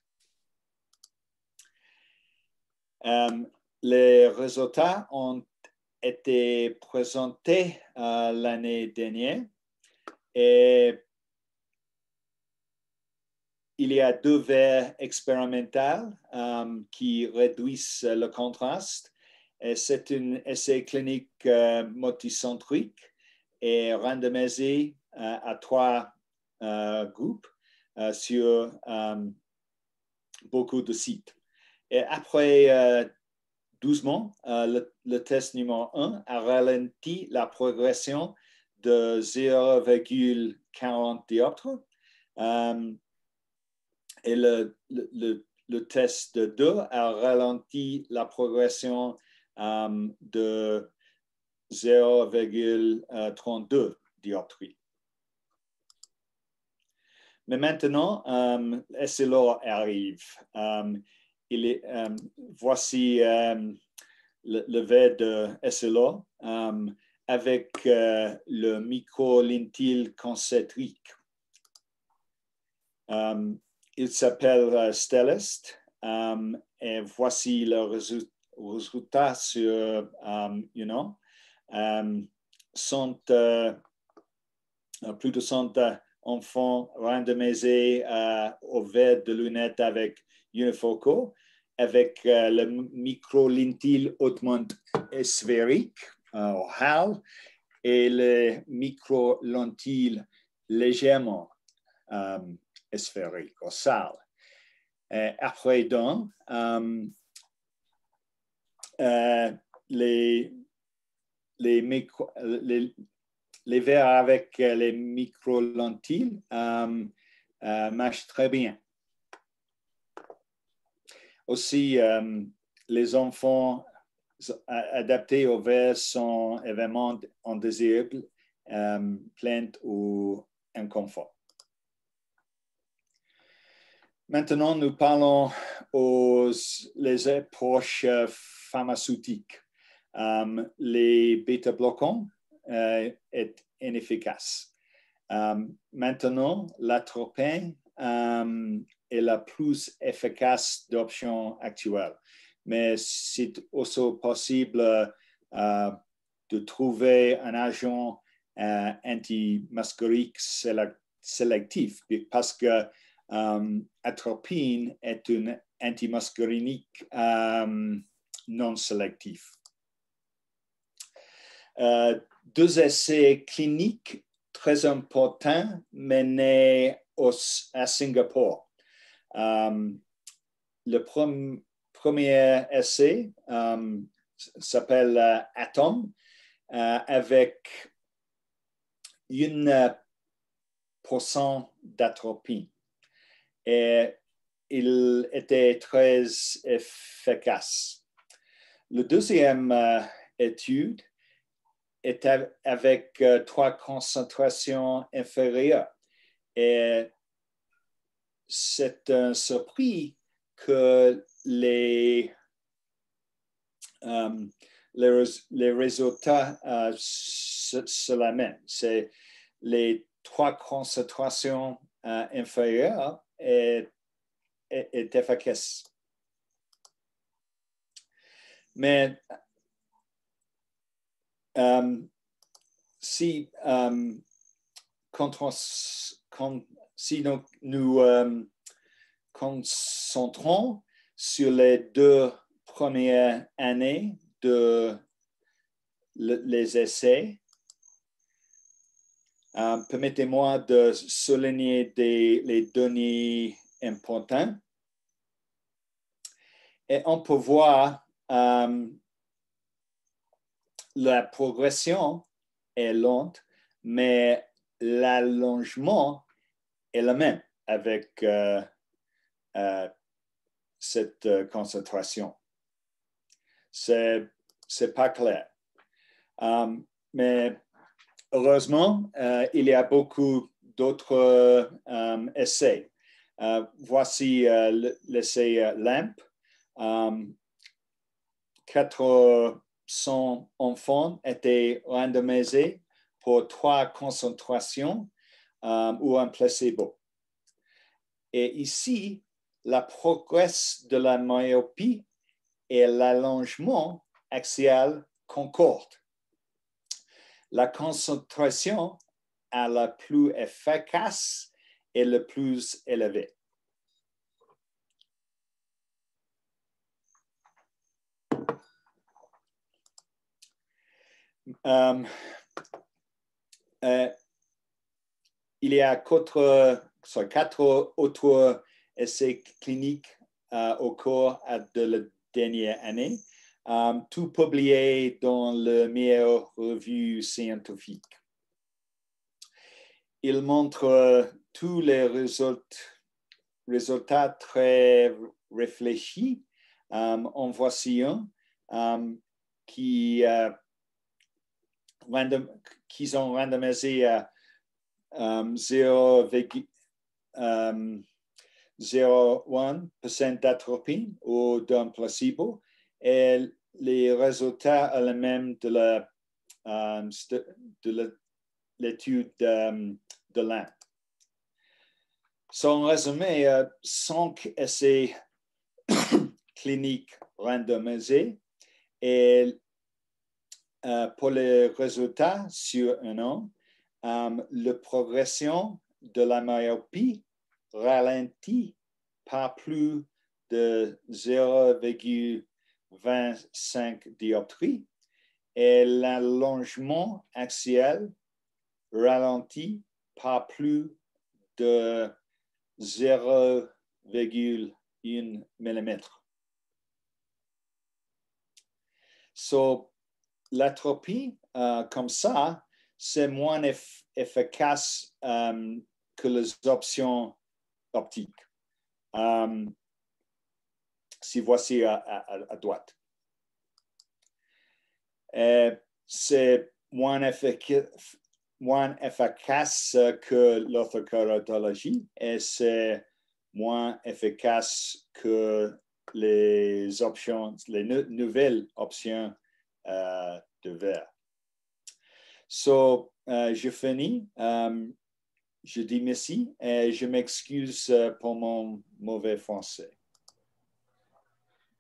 Um, les résultats ont été présentés uh, l'année dernière et il y a deux verres expérimentaux um, qui réduisent le contraste. C'est un essai clinique uh, multicentrique et randomisé uh, à trois uh, groupes uh, sur um, beaucoup de sites. Et après uh, douze mois, uh, le, le test numéro un a ralenti la progression de zéro virgule quarante dioptres. Um, et le, le, le test de deux a ralenti la progression um, de zéro virgule trente-deux dioptries. Mais maintenant, um, S L O arrive. Um, il est, um, voici um, le, le verre de S L O um, avec uh, le micro-lentille concentrique. Um, il s'appelle uh, Stellest um, et voici le résultat. résultats sur, um, you know, um, sont uh, plus de cent uh, enfants randomisés uh, au verre de lunettes avec unifocaux, avec uh, le micro-lentille hautement sphérique, uh, ou H A L, et les micro-lentilles légèrement um, sphériques, ou S A L. Et après donc, um, Euh, les, les, micro, les, les verres avec les micro-lentilles euh, euh, marchent très bien. Aussi, euh, les enfants adaptés aux verres sont évidemment indésirables, euh, plaintes ou inconfort. Maintenant, nous parlons aux les approches pharmaceutiques. Um, les bêta-bloquants euh, est inefficace. Um, maintenant, l'atropine um, est la plus efficace d'options actuelles, mais c'est aussi possible euh, de trouver un agent euh, antimuscarinique sélectif parce que euh, atropine est un antimuscarinique euh, non sélectif. Euh, deux essais cliniques très importants menés au, à Singapour. Euh, le prom, premier essai euh, s'appelle euh, Atom euh, avec un pour cent d'atropine. Et il était très efficace. La deuxième euh, étude est avec euh, trois concentrations inférieures. Et c'est un surpris que les, euh, les, les résultats euh, se, se la même. C'est les trois concentrations euh, inférieures est, est, est efficace. Mais euh, si, euh, quand on, quand, si nous nous euh, concentrons sur les deux premières années de le, les essais, euh, permettez-moi de souligner des, les données importantes. Et on peut voir euh, la progression est lente, mais l'allongement est le même avec euh, euh, cette euh, concentration. C'est, c'est pas clair. Um, mais heureusement, euh, il y a beaucoup d'autres um, essais. Uh, voici uh, l'essai uh, LAMP. Um, quatre cents enfants étaient randomisés pour trois concentrations um, ou un placebo. Et ici, la progression de la myopie et l'allongement axial concordent. La concentration à la plus efficace est le plus élevée. Um, euh, il y a quatre, sorry, quatre autres essais cliniques uh, au cours de la dernière année, um, tout publié dans le meilleure revue scientifique. Il montre uh, tous les résultats, résultats très réfléchis. Um, en voici un um, qui, uh, random, qui ont randomisé à um, zéro virgule un pour cent d'atropine ou d'un placebo. Et les résultats sont les mêmes de, la, um, de l'étude um, de l'A M P. Sans résumé, uh, cinq essais cliniques randomisés et uh, pour les résultats sur un an, um, la progression de la myopie ralentit par plus de zéro virgule vingt-cinq dioptries et l'allongement axial ralentit par plus de zéro virgule un millimètre. So, l'atropie, uh, comme ça, c'est moins eff efficace um, que les options optiques. Um, si voici à, à, à droite. C'est moins efficace, moins efficace que l'orthokératologie et c'est moins efficace que les options, les nou nouvelles options uh, de verre. So, uh, je finis. Um, je dis merci et je m'excuse pour mon mauvais français.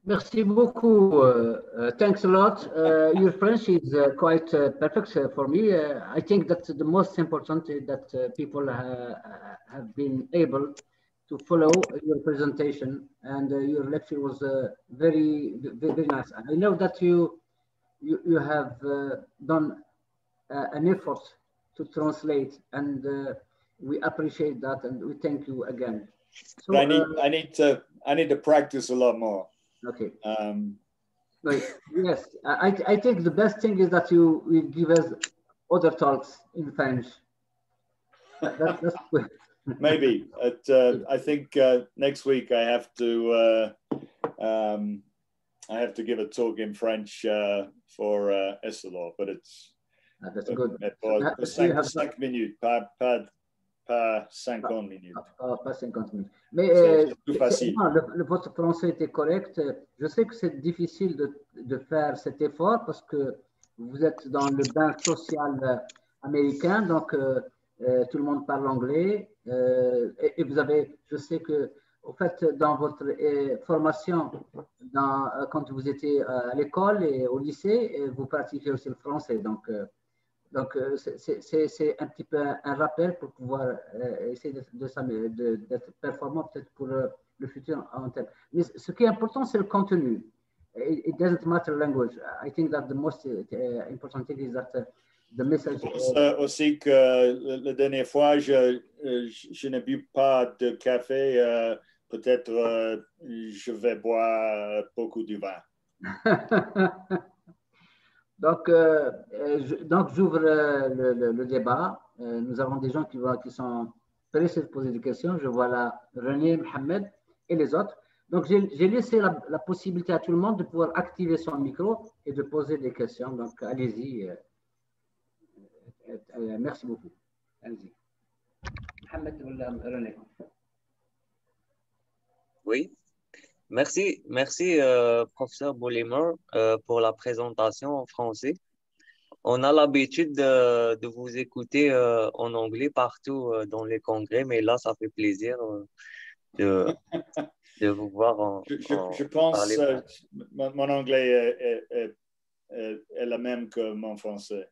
Merci beaucoup. Uh, uh, thanks a lot. Uh, your French is uh, quite uh, perfect uh, for me. Uh, I think that the most important is that uh, people ha have been able to follow your presentation, and uh, your lecture was uh, very, very, very nice. I know that you you, you have uh, done uh, an effort to translate, and uh, we appreciate that, and we thank you again. So I need uh, I need to I need to practice a lot more. Okay. Um, Right. Yes, I, I think the best thing is that you will give us other talks in French. That, that, that's good. Maybe. At, uh, I think uh, next week I have to uh, um, I have to give a talk in French uh, for uh, Essilor, but it's ah, that's good. Pour, pour cinq, cinq minutes, pas, pas, pas cinquante minutes. Pas, pas cinquante minutes. Mais euh, plus facile. Non, le, le, votre français était correct. Je sais que c'est difficile de, de faire cet effort parce que vous êtes dans le bain social américain, donc euh, euh, tout le monde parle anglais. Euh, et, et vous avez, je sais que, au fait, dans votre euh, formation, dans, quand vous étiez à l'école et au lycée, vous pratiquez aussi le français. Donc, euh, Donc, c'est un petit peu un, un rappel pour pouvoir euh, essayer d'être de, de, performant peut-être pour le, le futur en tel. Mais ce qui est important, c'est le contenu. It, it doesn't matter language. I think that the most uh, important thing is that uh, the message. Je pense uh, aussi que la, la dernière fois, je, je, je n'ai bu pas de café. Euh, peut-être euh, je vais boire beaucoup de vin. Donc, euh, je, donc j'ouvre le, le, le débat. Euh, nous avons des gens qui, vont, qui sont pressés de poser des questions. Je vois là René, Mohamed et les autres. Donc, j'ai laissé la, la possibilité à tout le monde de pouvoir activer son micro et de poser des questions. Donc, allez-y. Euh, euh, merci beaucoup. Allez-y. Mohamed ou René. Oui. Merci, merci euh, professeur Bolimer, euh, pour la présentation en français. On a l'habitude de, de vous écouter euh, en anglais partout euh, dans les congrès, mais là, ça fait plaisir euh, de, de vous voir en, je, je, en je pense parler. Euh, mon, mon anglais est, est, est, est, est le même que mon français.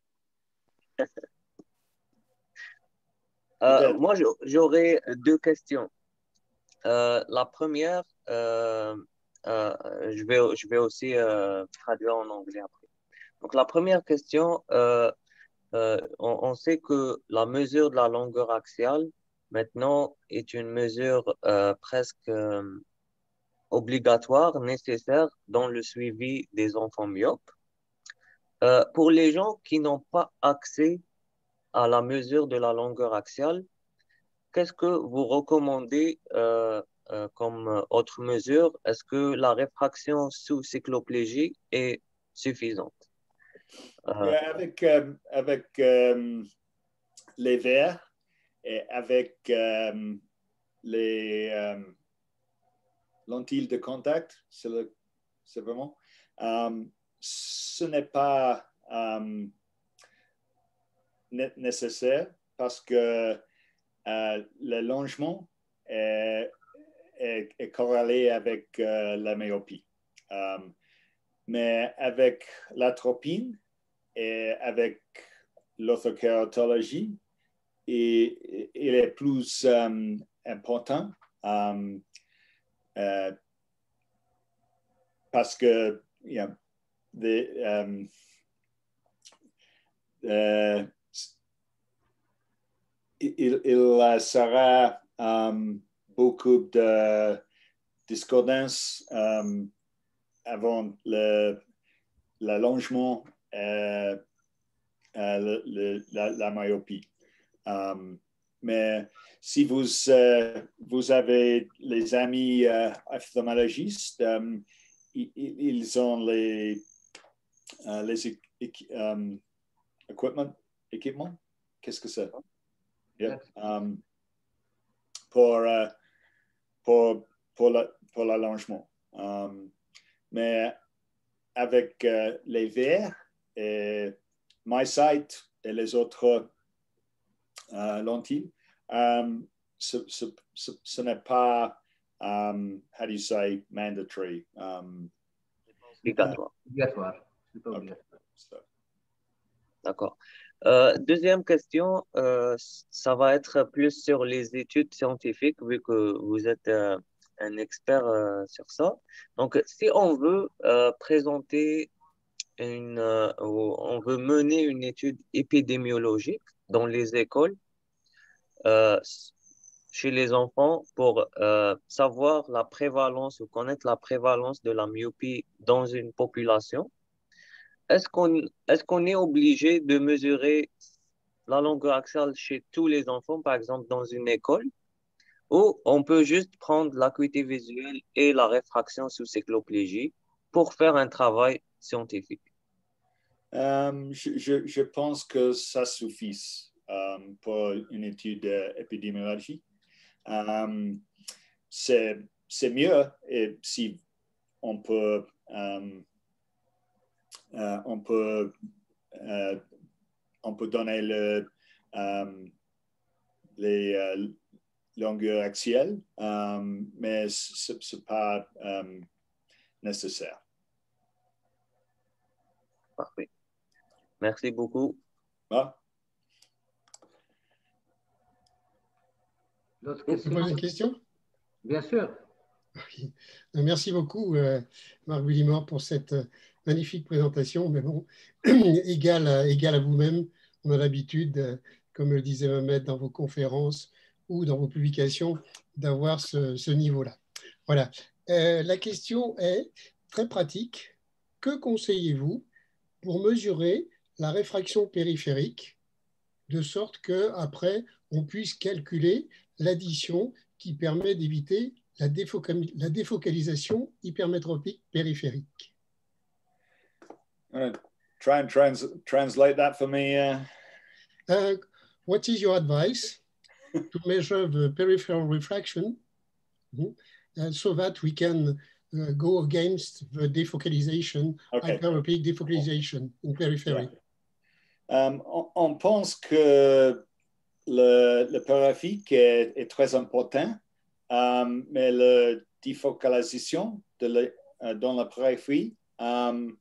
euh, moi, j'aurais deux questions. Euh, la première, euh, euh, je, vais, je vais aussi euh, traduire en anglais après. Donc, la première question, euh, euh, on, on sait que la mesure de la longueur axiale, maintenant, est une mesure euh, presque euh, obligatoire, nécessaire dans le suivi des enfants myopes. Euh, pour les gens qui n'ont pas accès à la mesure de la longueur axiale, qu'est-ce que vous recommandez euh, euh, comme autre mesure? Est-ce que la réfraction sous cycloplégie est suffisante? Euh... Avec, euh, avec euh, les verres et avec euh, les euh, lentilles de contact, c'est vraiment, um, ce n'est pas um, nécessaire parce que Uh, l'allongement est, est, est corrélé avec uh, la myopie. Um, mais avec l'atropine et avec l'orthokératologie, il, il est plus um, important um, uh, parce que you know, the, um, uh, Il, il sera um, beaucoup de discordance um, avant l'allongement et uh, le, le, la, la myopie. Um, mais si vous, uh, vous avez les amis uh, ophtalmologistes, um, ils, ils ont les, uh, les um, équipements. Équipement? Qu'est-ce que c'est? Yeah. Um, pour, uh, pour, pour, la, pour l'allongement. Um, mais avec uh, les verres et MiSight et les autres uh, lentilles, um, ce, ce, ce, ce n'est pas, um, how do you say, mandatory. Um, obligatoire. Obligatoire. C'est pas Ok. obligatoire. D'accord. Euh, deuxième question, euh, ça va être plus sur les études scientifiques, vu que vous êtes euh, un expert euh, sur ça. Donc, si on veut euh, présenter une, euh, ou on veut mener une étude épidémiologique dans les écoles, euh, chez les enfants, pour euh, savoir la prévalence ou connaître la prévalence de la myopie dans une population, est-ce qu'on est-ce qu'on est obligé de mesurer la longueur axiale chez tous les enfants, par exemple dans une école, ou on peut juste prendre l'acuité visuelle et la réfraction sous cycloplégie pour faire un travail scientifique? Um, je, je, je pense que ça suffit um, pour une étude d'épidémiologie. Um, c'est, c'est mieux et si on peut, um, uh, on peut, uh, on peut donner le, um, les uh, longueurs axiales, um, mais ce n'est pas um, nécessaire. Parfait. Merci beaucoup. Ah. D'autres Je questions? pose une question? Bien sûr. Oui. Merci beaucoup, euh, Marc Willimore, pour cette euh, magnifique présentation. Mais bon, égal à, égal à vous-même, on a l'habitude, euh, comme le disait Mohamed, dans vos conférences ou dans vos publications, d'avoir ce, ce niveau-là. Voilà. Euh, la question est très pratique. Que conseillez-vous pour mesurer la réfraction périphérique de sorte qu'après, on puisse calculer l'addition qui permet d'éviter la, défocal la défocalisation hypermétropique périphérique? Uh, try and trans translate that for me. Uh... Uh, what is your advice to measure the peripheral refraction uh, so that we can uh, go against the defocalization, Okay. hyperopic defocalization in periphery? Yeah. Um, on, on pense que le, le périphérique est, est très important, um, mais la défocalisation de le, uh, dans la périphérie um,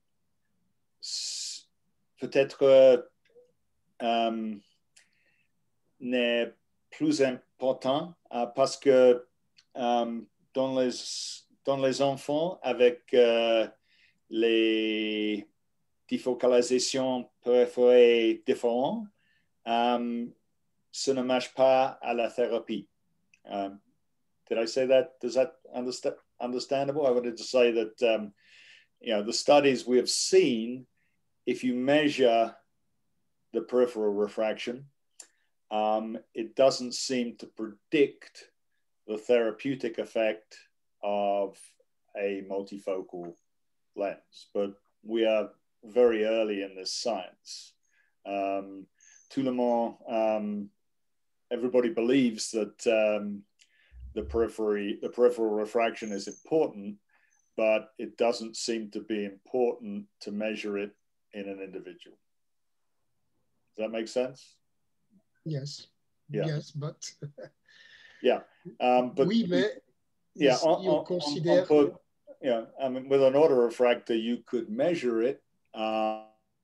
peut-être um, n'est plus important uh, parce que um, dans, les, dans les enfants avec uh, les défocalisations périphériques différentes, um, ça ne marche pas à la thérapie. Um, did I say that? Does that understand understandable? I wanted to say that um, you know the studies we have seen, if you measure the peripheral refraction, um, it doesn't seem to predict the therapeutic effect of a multifocal lens. But we are very early in this science. Um, tout le monde, um, everybody believes that um, the periphery, the peripheral refraction is important, but it doesn't seem to be important to measure it in an individual. Does that make sense? Yes. Yeah. Yes, but yeah. Um, but oui, mais yeah, si on, on, on, considère... on peut, yeah, I mean, with an autorefractor, you could measure it. Uh,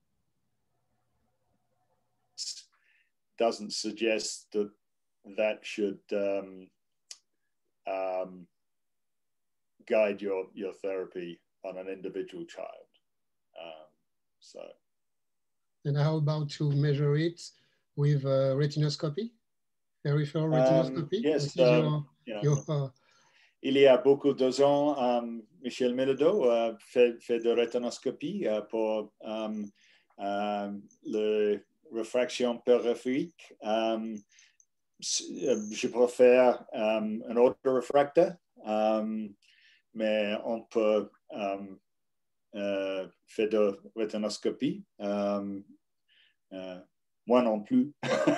doesn't suggest that that should um, um, guide your, your therapy on an individual child. Um, so. And how about to measure it with uh, retinoscopy, peripheral retinoscopy? Um, yes, What is um, your, you know, your, uh... il y a beaucoup de ans, um, Michel Miledo uh, fait, fait de rétinoscopie uh, pour um, um, la réfraction périphérique. Um, je préfère um, un autorefracteur, um, mais on peut um, uh, faire de rétinoscopie. Um, uh, moi non plus.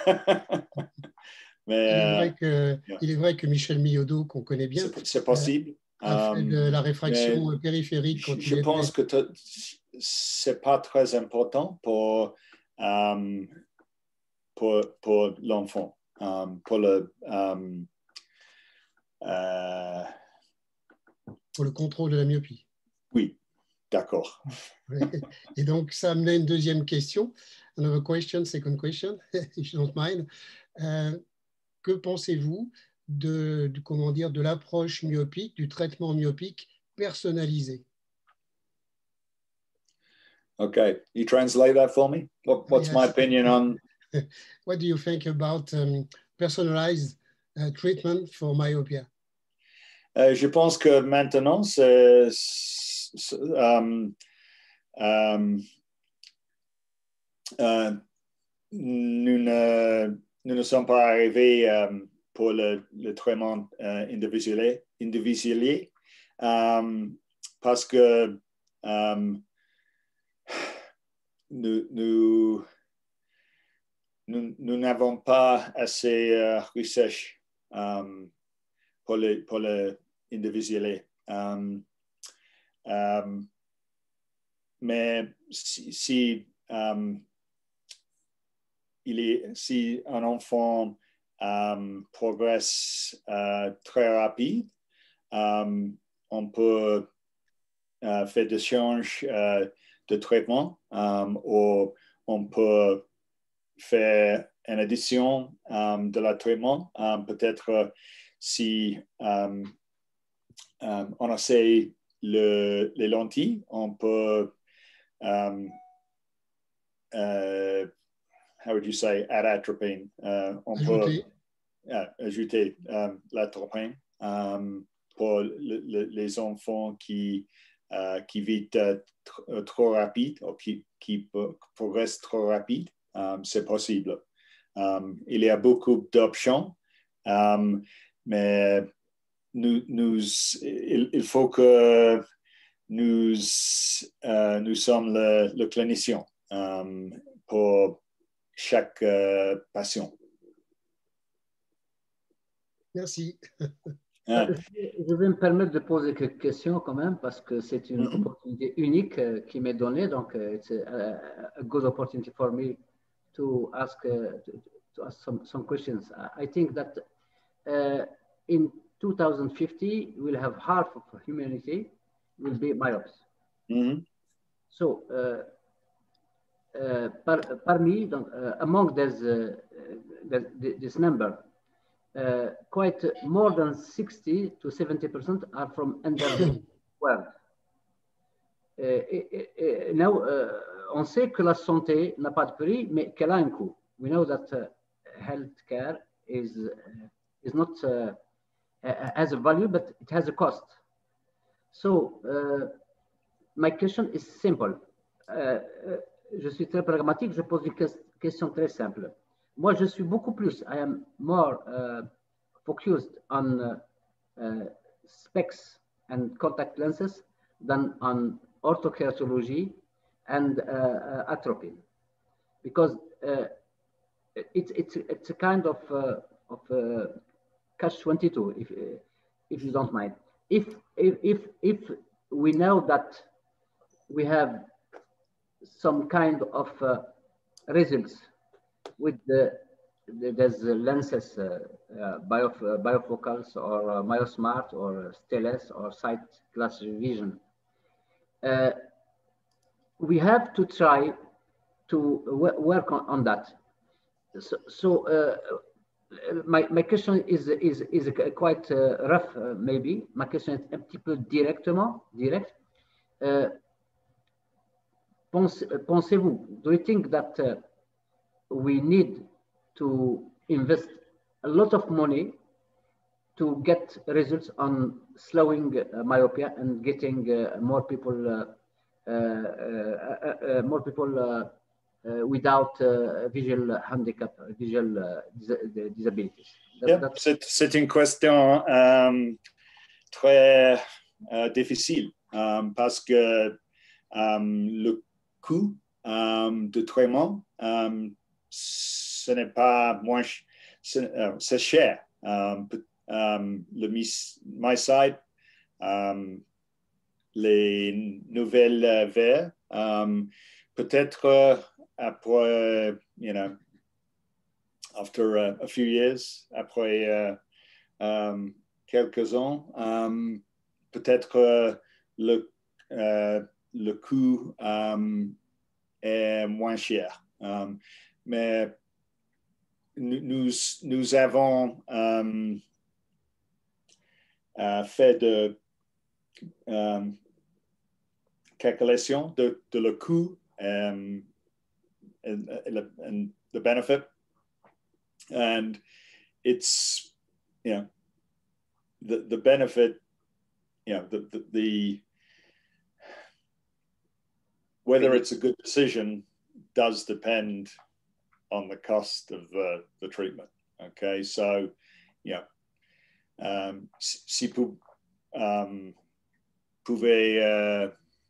Mais, il, est vrai que, yeah. il est vrai que Michel Millaudot, qu'on connaît bien, c'est possible. Euh, a fait de la réfraction mais périphérique. Quand je il pense était... que c'est pas très important pour, um, pour, pour l'enfant, um, pour le um, uh, pour le contrôle de la myopie. Oui, d'accord. Et donc, ça amenait une deuxième question. Another question, second question, if you don't mind. Euh, que pensez-vous de, de, comment dire, de l'approche myopique, du traitement myopique personnalisé? Okay, you translate that for me? What, what's yes. my opinion on... What do you think about um, personalized uh, treatment for myopia? Euh, je pense que maintenant, c'est, c'est, um, um, uh, nous, ne, nous ne sommes pas arrivés um, pour le, le traitement uh, individuel, individuel um, parce que um, nous, nous, nous, nous n'avons pas assez de uh, recherche um, pour le, pour le individuel. Um, um, mais si, si, um, il est, si un enfant um, progresse uh, très rapide, um, on peut uh, faire des changes uh, de traitement um, ou on peut faire une addition um, de la traitement. Um, peut-être uh, si um, um, on essaie le, les lentilles, on peut um, uh, how would you say add atropine? Uh, on ajouter. peut uh, ajouter um, l'atropine um, pour le, le, les enfants qui uh, qui vivent uh, tr trop rapide ou qui, qui progressent trop rapide. Um, c'est possible. Um, il y a beaucoup d'options, um, mais nous, nous, il, il faut que nous, uh, nous sommes le, le clinicien um, pour chaque uh, patient. Merci. Ah. Je vais me permettre de poser quelques questions quand même parce que c'est une mm-hmm. opportunité unique uh, qui m'est donnée. Donc, uh, it's a, a good opportunity for me to ask, uh, to, to ask some, some questions. I think that uh, in two thousand fifty, we'll have half of humanity will be myopes. Mm-hmm. So, uh, uh, par, parmi, donc, uh, among this, uh, this, this number, uh, quite more than sixty to seventy percent are from underdeveloped world. Uh, uh, now, uh, on sait que la santé n'a pas de prix, mais qu'elle a un coût. We know that uh, healthcare is, uh, is not, uh, has a value, but it has a cost. So, uh, my question is simple. Uh, je suis très pragmatique, je pose une question très simple. Moi, je suis beaucoup plus, I am more uh, focused on uh, uh, specs and contact lenses than on orthokeratology and uh, uh, atropine, because uh, it's it's it's a kind of uh, of uh, catch twenty-two, if if you don't mind. If if if if we know that we have some kind of uh, results with the, the there's lenses, uh, uh, bio, uh, bifocals or uh, MyoSmart or Stellest or Sight Glass Vision. Uh, we have to try to work on, on that. So, so uh, my, my question is, is, is quite uh, rough, uh, maybe. Ma question est un petit peu directement, direct. Uh, Pensez-vous, do you think that uh, we need to invest a lot of money to get results on slowing uh, myopia and getting uh, more people, uh, uh, uh, uh, more people uh, uh, without uh, visual handicap, visual uh, dis disabilities? That, yeah, c'est une question um, très uh, difficile um, parce que um, le coût um, de traitement, um, ce n'est pas moins, c'est uh, cher. Um, um, le MiSight, um, les nouvelles uh, verres, um, peut-être uh, après, you know, after uh, a few years, après uh, um, quelques ans, um, peut-être uh, le uh, le coût um, est moins cher. Um, mais nous, nous avons um, uh, fait de um, calculation de, de le coût um, and, and, and the benefit. And it's, you know, the, the benefit, you know, the, the, the whether it's a good decision does depend on the cost of uh, the treatment. Okay, so, yeah, um, si vous um, pouvez uh,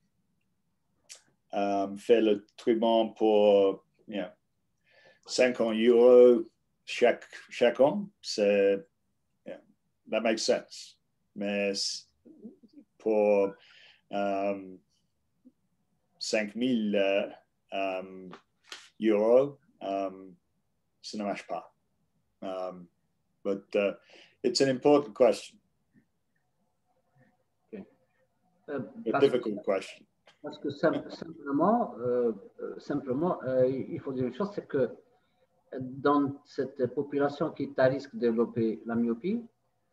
um, faire le traitement pour, you know, cinquante euros chaque, chaque an, c'est, yeah, that makes sense. Mais pour um, cinq mille uh, um, euros, um, ça ne marche pas. Um, but uh, it's an important question. Okay. Uh, a difficult que, question. Parce que sim simplement, euh, simplement euh, il faut dire une chose, c'est que dans cette population qui est à risque de développer la myopie,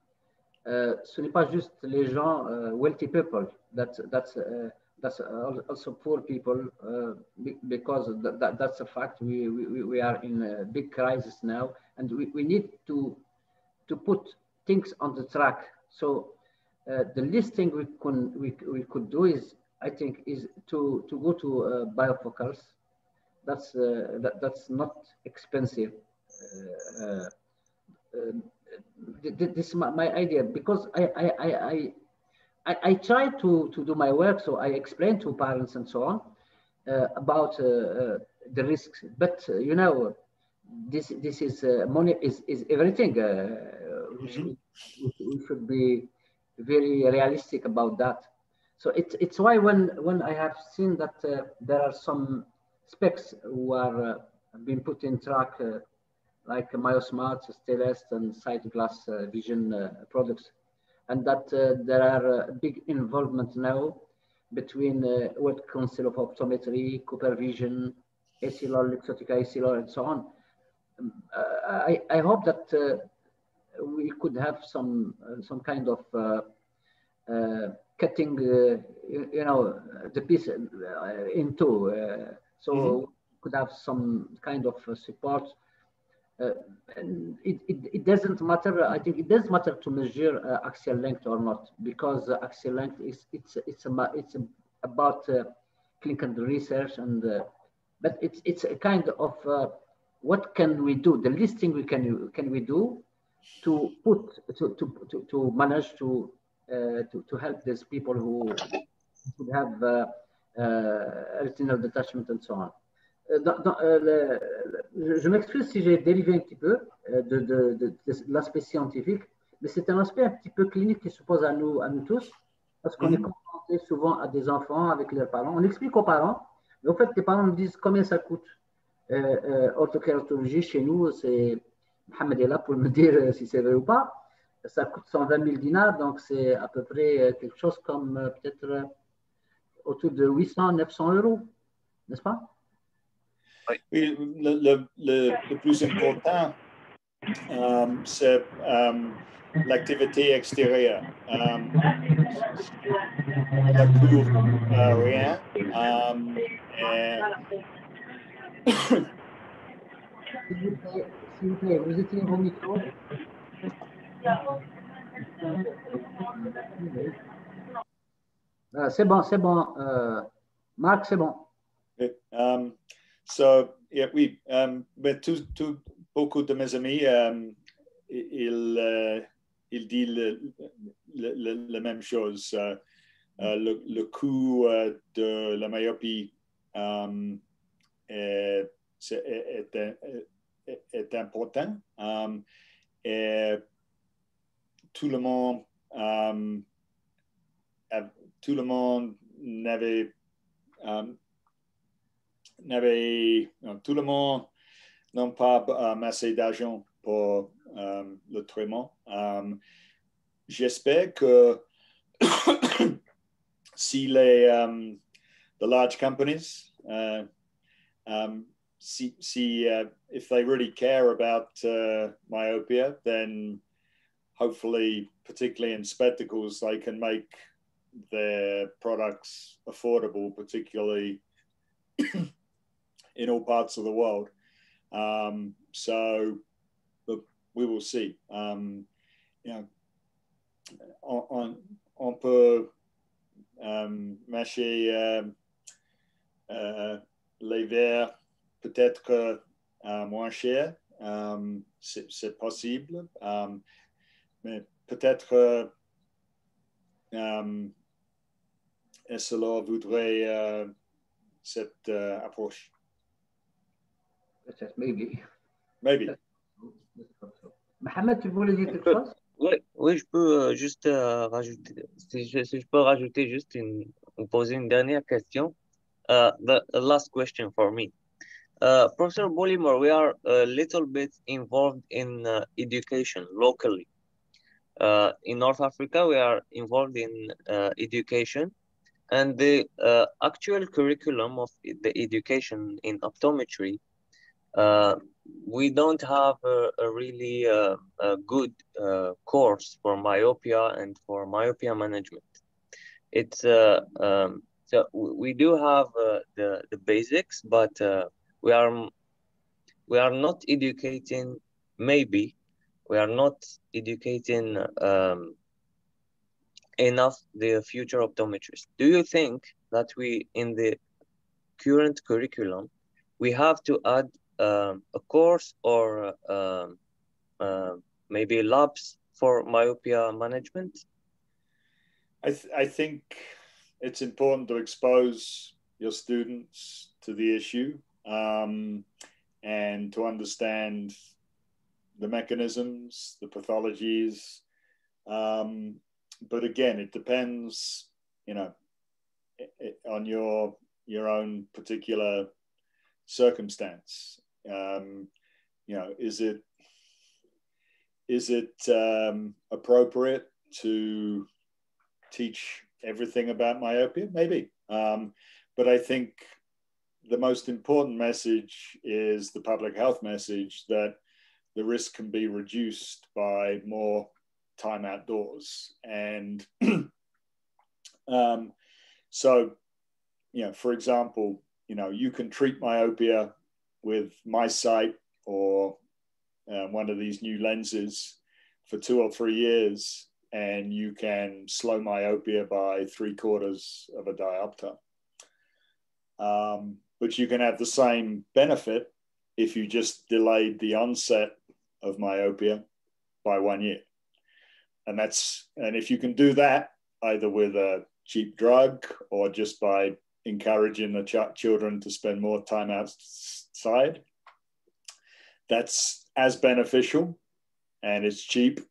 euh, ce n'est pas juste les gens, uh, wealthy people, that's, that's, uh, that's also poor people, uh, because that, that's a fact. We, we, we are in a big crisis now, and we, we need to, to put things on the track. So uh, the least thing we, can, we, we could do is, I think, is to, to go to uh, bifocals. That's, uh, that, that's not expensive. Uh, uh, uh, this is my, my idea, because I, I, I, I, I try to, to do my work, so I explain to parents and so on uh, about uh, uh, the risks. But, uh, you know, this, this is, uh, money is, is everything. Uh, we, should, we should be very realistic about that. So it's, it's why when, when I have seen that uh, there are some specs who are uh, being put in track, uh, like MyoSmart, Stellest, and SightGlass uh, Vision uh, products, and that uh, there are uh, big involvement now between uh, World Council of Optometry, Cooper Vision, Essilor, Luxottica, Essilor, and so on. Um, uh, I, I hope that uh, we could have some uh, some kind of uh, uh, cutting, uh, you, you know, the piece uh, in two, uh, so mm-hmm. we could have some kind of uh, support. Uh, and it, it, it doesn't matter. I think it does matter to measure uh, axial length or not, because uh, axial length is it's it's a, it's a, about uh, clinical research, and uh, but it's it's a kind of uh, what can we do? The least thing we can can we do to put to to to, to manage to, uh, to to help these people who would have uh, uh, retinal detachment and so on. Dans, dans, euh, le, je m'excuse si j'ai dérivé un petit peu de, de, de, de, de l'aspect scientifique, mais c'est un aspect un petit peu clinique qui se pose à nous, à nous tous, parce qu'on mm-hmm. est confronté souvent à des enfants avec leurs parents. On explique aux parents, mais en fait, les parents nous disent combien ça coûte. Euh, euh, orthokératologie, chez nous, c'est Mohamed est là pour me dire si c'est vrai ou pas. Ça coûte cent vingt mille dinars, donc c'est à peu près quelque chose comme euh, peut-être euh, autour de huit cents, neuf cents euros, n'est-ce pas? Oui, le, le, le, le plus important, um, c'est um, l'activité extérieure. Um, la cour, uh, rien. Um, et... S'il vous plaît, s'il vous plaît, vous éteignez vos micros. C'est bon, c'est bon. Euh, Marc, c'est bon. Um, So, yeah, oui, um, mais tout, tout, beaucoup de mes amis, um, ils, uh, ils disent le, le, le, la même chose. Uh, uh, le, le coût uh, de la myopie um, est, est, est, est important. Um, et tout le monde, um, tout le monde n'avait um, n'avait, non, tout le monde n'a pas um, assez d'argent pour um, le traitement. Um, J'espère que si les, um, the large companies. Uh, um, see, see uh, if they really care about uh, myopia, then hopefully, particularly in spectacles, they can make their products affordable, particularly in all parts of the world. Um, so but we will see. Um, you know, on, on, on peut um, mâcher euh, euh, les verres peut-être euh, moins cher, um, c'est possible, um, mais peut-être um, cela voudrait euh, cette euh, approche. Peut-être, maybe. Maybe. Mohamed, tu voulais dire quelque chose? Oui, oui, je peux euh, juste euh, rajouter, si je, si je peux rajouter juste une, ou poser une dernière question. Uh, the, the last question for me. Uh, Professor Bollimore, we are a little bit involved in uh, education locally. Uh, in North Africa, we are involved in uh, education, and the uh, actual curriculum of the education in optometry, uh, we don't have a, a really uh, a good uh, course for myopia and for myopia management. It's uh, um, so we do have uh, the the basics, but uh, we are we are not educating. Maybe we are not educating um, enough the future optometrists. Do you think that we, in the current curriculum, we have to add um, a course or um, uh, maybe labs for myopia management? I, th I think it's important to expose your students to the issue um, and to understand the mechanisms, the pathologies. Um, but again, it depends, you know, it, it, on your your own particular circumstance. Um, you know, is it is it um, appropriate to teach everything about myopia? Maybe. Um, but I think the most important message is the public health message that the risk can be reduced by more time outdoors. And um, so, you know, for example, you know, you can treat myopia with MiSight or uh, one of these new lenses for two or three years, and you can slow myopia by three quarters of a diopter. Um, but you can have the same benefit if you just delayed the onset of myopia by one year. And that's, and if you can do that either with a cheap drug or just by encouraging the ch children to spend more time outside, that's as beneficial, and it's cheap.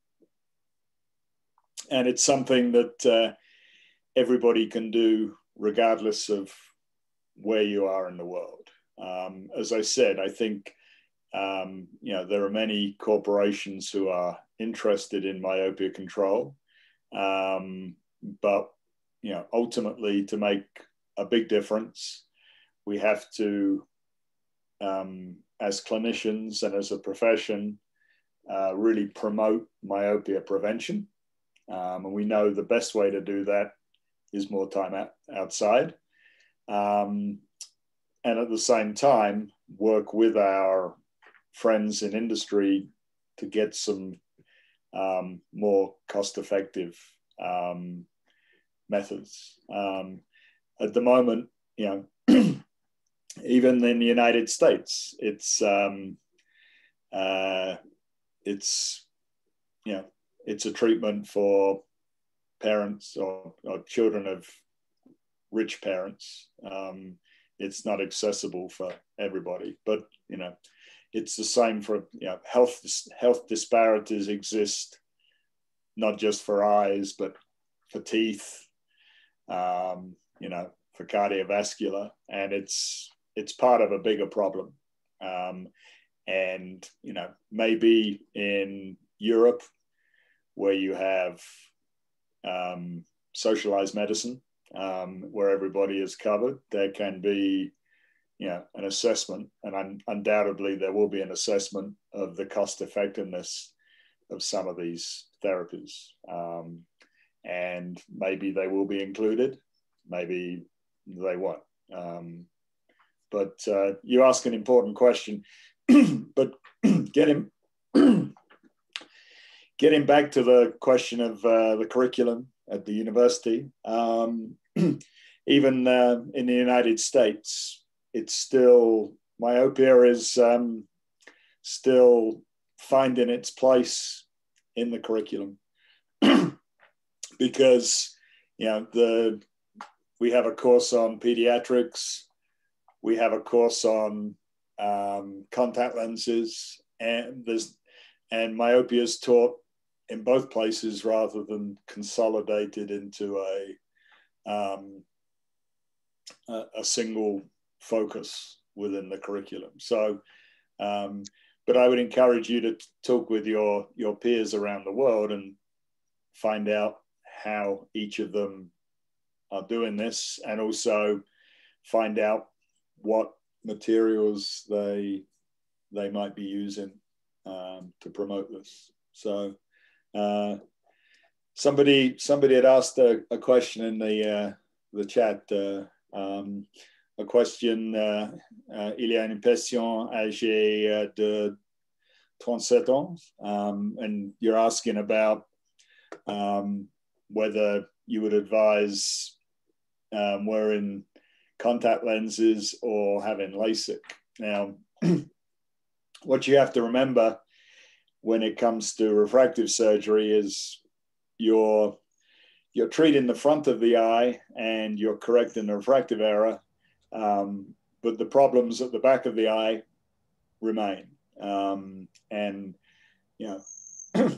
And it's something that uh, everybody can do regardless of where you are in the world. Um, as I said, I think, um, you know, there are many corporations who are interested in myopia control. Um, but, you know, ultimately to make a big difference, we have to, um, as clinicians and as a profession, uh, really promote myopia prevention. Um, and we know the best way to do that is more time out, outside. Um, and at the same time, work with our friends in industry to get some um, more cost-effective um, methods. Um, at the moment, you know, even in the United States, it's um, uh, it's you know, it's a treatment for parents or, or children of rich parents. Um, it's not accessible for everybody, but you know, it's the same for, you know, health health disparities exist not just for eyes, but for teeth, um, you know, for cardiovascular, and it's it's part of a bigger problem. Um, and you know, maybe in Europe, where you have um, socialized medicine um, where everybody is covered, there can be, you know, an assessment, and un undoubtedly there will be an assessment of the cost effectiveness of some of these therapies. Um, and maybe they will be included, maybe they won't. Um, but uh, you ask an important question, but getting, getting back to the question of uh, the curriculum at the university, um, even uh, in the United States, it's still, myopia is um, still finding its place in the curriculum. Because, you know, the, we have a course on pediatrics, we have a course on um, contact lenses, and there's, and myopia is taught in both places rather than consolidated into a, um, a, a single focus within the curriculum. So, um, but I would encourage you to talk with your, your peers around the world and find out how each of them are doing this, and also find out what materials they they might be using um, to promote this. So uh, somebody somebody had asked a, a question in the uh, the chat. Uh, um, a question. Uh, uh, il y a une question âgée de trente-sept ans, um, and you're asking about um, whether you would advise um, wearing contact lenses or having LASIK. Now, what you have to remember when it comes to refractive surgery is you're, you're treating the front of the eye and you're correcting the refractive error, um, but the problems at the back of the eye remain. Um, and, you know,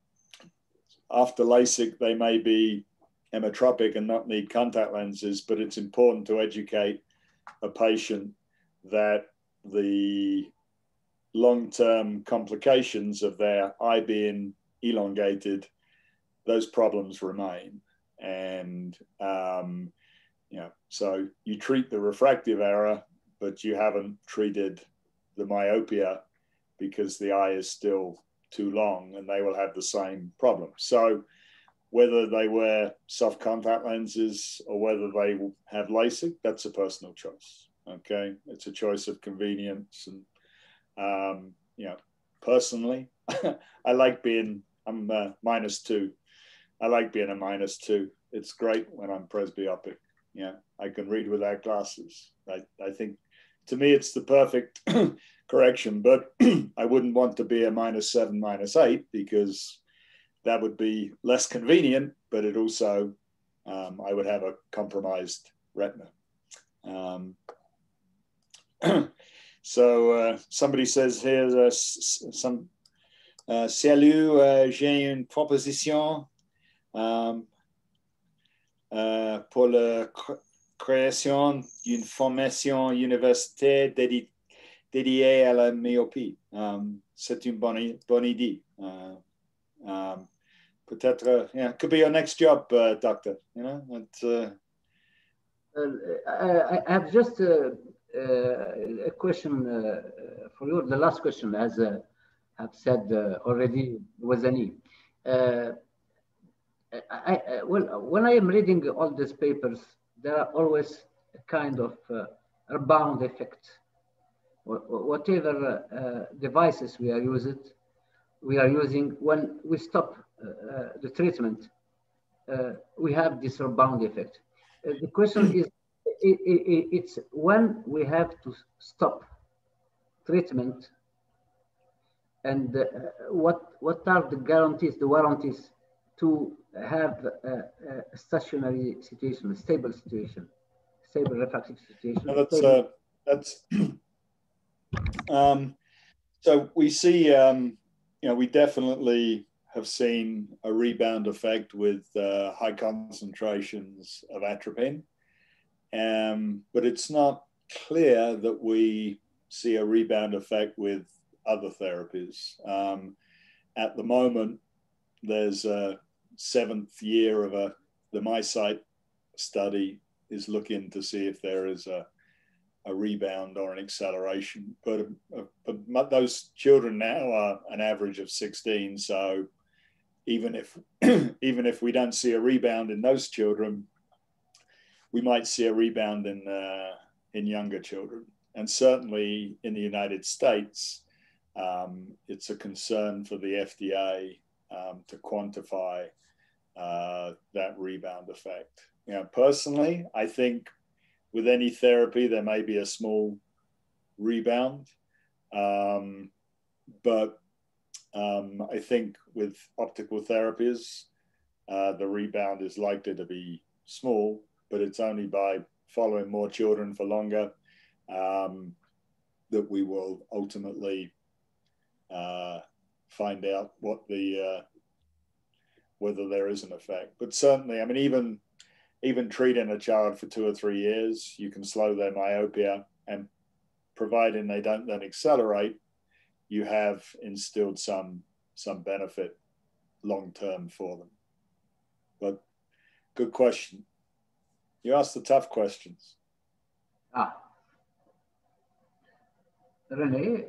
after LASIK, they may be emmetropic and not need contact lenses, but it's important to educate a patient that the long-term complications of their eye being elongated, those problems remain. And, um, you know, so you treat the refractive error, but you haven't treated the myopia because the eye is still too long, and they will have the same problem. So whether they wear soft contact lenses or whether they have LASIK, that's a personal choice. Okay, it's a choice of convenience. And um, you know, personally, I like being, I'm uh, minus two. I like being a minus two. It's great when I'm presbyopic. Yeah, I can read without glasses. I, I think, to me, it's the perfect correction, but I wouldn't want to be a minus seven, minus eight, because that would be less convenient, but it also, um, I would have a compromised retina. Um, so uh, somebody says here, uh, some, uh, salut, uh, j'ai une proposition um, uh, pour la création d'une formation universitaire dédiée dédié à la myopie. Um, c'est une bonne, bonne idée. Uh, um, Peut-être, yeah, could be your next job, uh, doctor. You know, it's, uh... Uh, I, I have just uh, uh, a question uh, for you. The last question, as uh, I've said uh, already, was Ani. Uh, I, I, well, when I am reading all these papers, there are always a kind of uh, rebound effect. Whatever uh, devices we are using, we are using, when we stop uh, uh, the treatment, uh, we have this rebound effect. Uh, the question is, it, it, it's when we have to stop treatment, and uh, what what are the guarantees, the warranties to have a, a stationary situation, a stable situation, stable refractive situation. No, that's uh, that's. Um, so we see, um, you know, we definitely have seen a rebound effect with uh, high concentrations of atropine, um, but it's not clear that we see a rebound effect with other therapies. Um, at the moment, there's a seventh year of a, the MiSight study is looking to see if there is a, a rebound or an acceleration. But, uh, but those children now are an average of sixteen. So even if, even if we don't see a rebound in those children, we might see a rebound in, uh, in younger children. And certainly in the United States, um, it's a concern for the F D A um, to quantify uh, that rebound effect. You know, personally, I think with any therapy, there may be a small rebound. Um, but um, I think with optical therapies, uh, the rebound is likely to be small, but it's only by following more children for longer um, that we will ultimately uh, find out what the, uh, whether there is an effect. But certainly, I mean, even, even treating a child for two or three years, you can slow their myopia, and providing they don't then accelerate, you have instilled some, some benefit long-term for them. But good question. You asked the tough questions. Ah. René,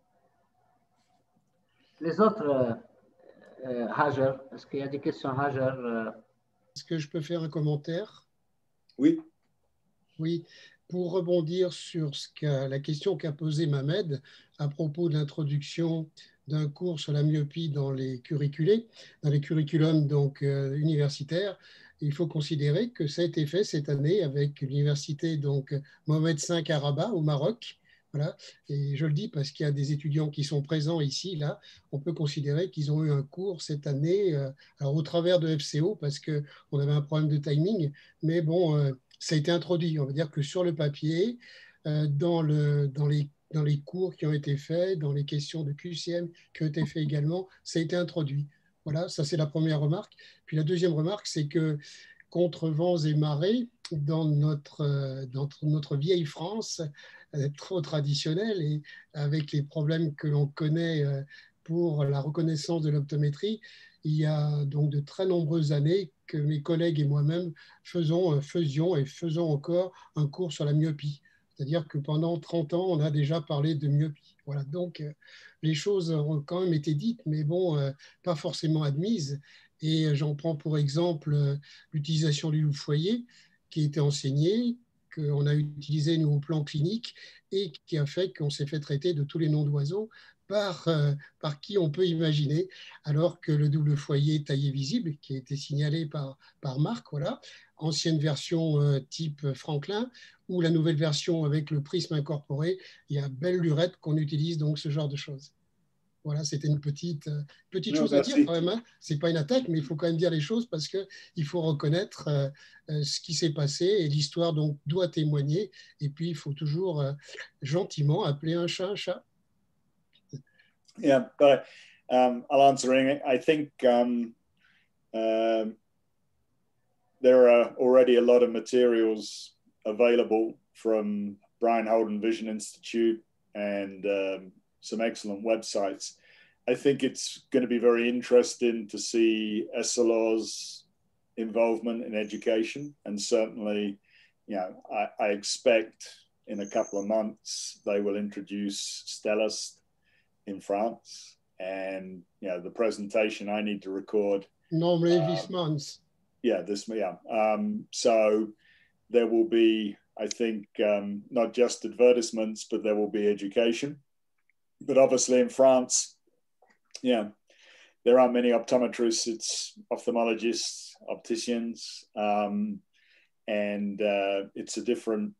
les autres, euh, euh, Hajar, est-ce qu'il y a des questions, Hajar? euh... Est-ce que je peux faire un commentaire? Oui. Oui, pour rebondir sur ce qu'a, la question qu'a posée Mohamed à propos de l'introduction d'un cours sur la myopie dans les curriculés, dans les curriculums donc euh, universitaires, il faut considérer que ça a été fait cette année avec l'université donc Mohamed cinq à Rabat au Maroc. Voilà. Et je le dis parce qu'il y a des étudiants qui sont présents ici, là, on peut considérer qu'ils ont eu un cours cette année, euh, alors au travers de F C O, parce qu'on avait un problème de timing, mais bon, euh, ça a été introduit. On va dire que sur le papier, euh, dans, le, dans, les, dans les cours qui ont été faits, dans les questions de Q C M qui ont été faits également, ça a été introduit. Voilà, ça c'est la première remarque. Puis la deuxième remarque, c'est que contre vents et marées, dans notre, dans notre vieille France, trop traditionnelle et avec les problèmes que l'on connaît pour la reconnaissance de l'optométrie, il y a donc de très nombreuses années que mes collègues et moi-même faisons, faisions et faisons encore un cours sur la myopie. C'est-à-dire que pendant trente ans, on a déjà parlé de myopie. Voilà, donc les choses ont quand même été dites, mais bon, pas forcément admises. Et j'en prends pour exemple l'utilisation du loup-foyer qui a été enseignée, qu'on a utilisé nous au plan clinique et qui a fait qu'on s'est fait traiter de tous les noms d'oiseaux par, euh, par qui on peut imaginer, alors que le double foyer taillé visible, qui a été signalé par, par Marc, voilà, ancienne version euh, type Franklin, ou la nouvelle version avec le prisme incorporé, il y a belle lurette qu'on utilise donc ce genre de choses. Voilà, c'était une petite, euh, petite Non, chose merci. à dire quand même. Hein. Ce n'est pas une attaque, mais il faut quand même dire les choses parce qu'il faut reconnaître euh, euh, ce qui s'est passé et l'histoire donc doit témoigner. Et puis, il faut toujours euh, gentiment appeler un chat un chat. Yeah, but um, I'll answer it. I think um, uh, there are already a lot of materials available from Brian Holden Vision Institute and um, some excellent websites. I think it's going to be very interesting to see S L R's involvement in education. And certainly, you know, I, I expect in a couple of months, they will introduce Stellast in France. And, you know, the presentation I need to record. Normally um, this month. Yeah, this, yeah. Um, so there will be, I think, um, not just advertisements, but there will be education. But obviously in France, yeah, there aren't many optometrists, it's ophthalmologists, opticians, um, and uh, it's a different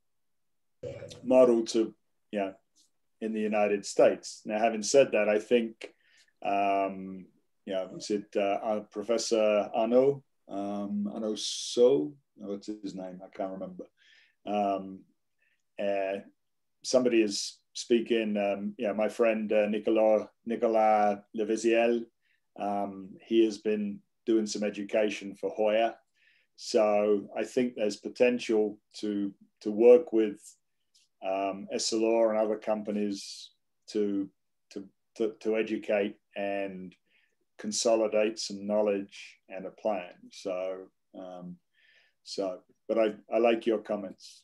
model to, yeah, in the United States. Now, having said that, I think, um, yeah, is it uh, Professor Arnaud, um, Arnaud So, what's his name? I can't remember. Um, uh, somebody is speaking, um, yeah, my friend uh, Nicolas, Nicolas Leviziel, um, he has been doing some education for Hoya. So I think there's potential to, to work with um, S L R and other companies to, to, to, to educate and consolidate some knowledge and a plan. So, um, So, but I, I like your comments.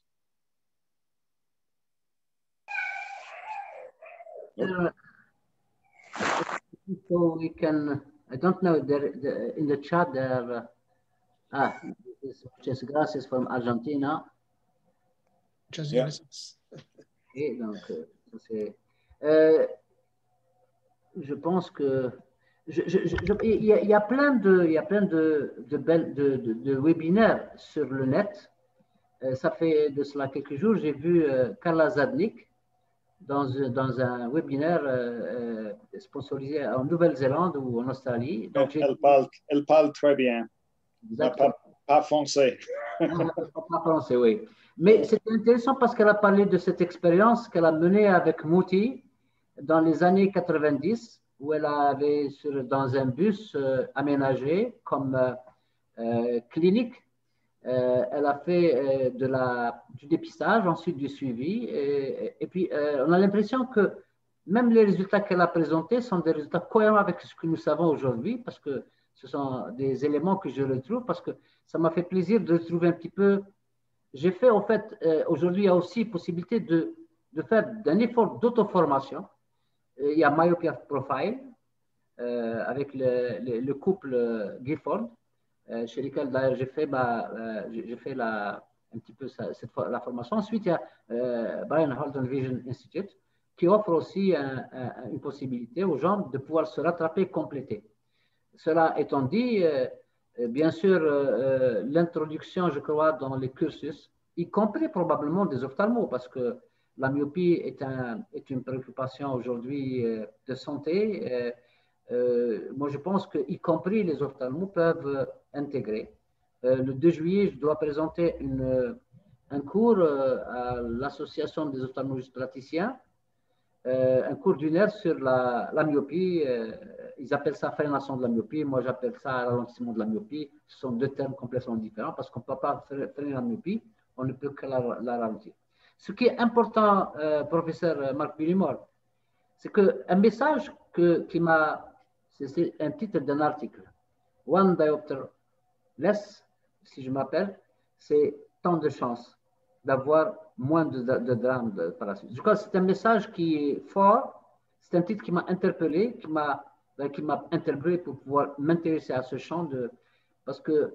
Uh, so we can, I don't know, there, the, in the chat there, uh, ah, this is Gracias from Argentina. Muchas Yeah. gracias. Et donc, c'est, euh, je pense que je, je, je, il, y a, il y a plein de, il y a plein de, de, belles, de, de, de webinaires sur le net. Euh, ça fait de cela quelques jours, j'ai vu euh, Carla Zadnik dans, dans un webinaire euh, sponsorisé en Nouvelle-Zélande ou en Australie. Donc, elle, parle, elle parle très bien. Pas, pas français. Pas français, oui. Mais c'est intéressant parce qu'elle a parlé de cette expérience qu'elle a menée avec Mouti dans les années quatre-vingt-dix, où elle avait sur, dans un bus euh, aménagé comme euh, euh, clinique. Euh, elle a fait euh, de la, du dépistage, ensuite du suivi. Et, et puis, euh, on a l'impression que même les résultats qu'elle a présentés sont des résultats cohérents avec ce que nous savons aujourd'hui, parce que ce sont des éléments que je retrouve, parce que ça m'a fait plaisir de retrouver un petit peu. J'ai fait, en fait, euh, aujourd'hui, il y a aussi possibilité de, de faire un effort d'auto-formation. Il y a Myopia Profile euh, avec le, le, le couple Gifford, euh, chez lesquels d'ailleurs j'ai fait, bah, euh, j'ai fait la, un petit peu ça, cette, la formation. Ensuite, il y a euh, Brian Holden Vision Institute qui offre aussi un, un, une possibilité aux gens de pouvoir se rattraper et compléter. Cela étant dit, euh, bien sûr, euh, l'introduction, je crois, dans les cursus, y compris probablement des ophtalmos, parce que la myopie est, un, est une préoccupation aujourd'hui euh, de santé. Euh, euh, moi, je pense qu'y compris les ophtalmos peuvent intégrer. Euh, le deux juillet, je dois présenter une, un cours euh, à l'Association des ophtalmologistes praticiens, euh, un cours d'une heure sur la, la myopie. Euh, ils appellent ça freination de la myopie. Moi, j'appelle ça ralentissement de la myopie. Ce sont deux termes complètement différents parce qu'on ne peut pas freiner la myopie, on ne peut que la, la ralentir. Ce qui est important, euh, professeur Marc Billimore, c'est qu'un message que, qui m'a. C'est un titre d'un article. One diopter less, si je m'appelle, c'est tant de chances d'avoir moins de, de, de drames de, par la suite. Je crois que c'est un message qui est fort. C'est un titre qui m'a interpellé, qui m'a qui m'a interpellé pour pouvoir m'intéresser à ce champ de. Parce que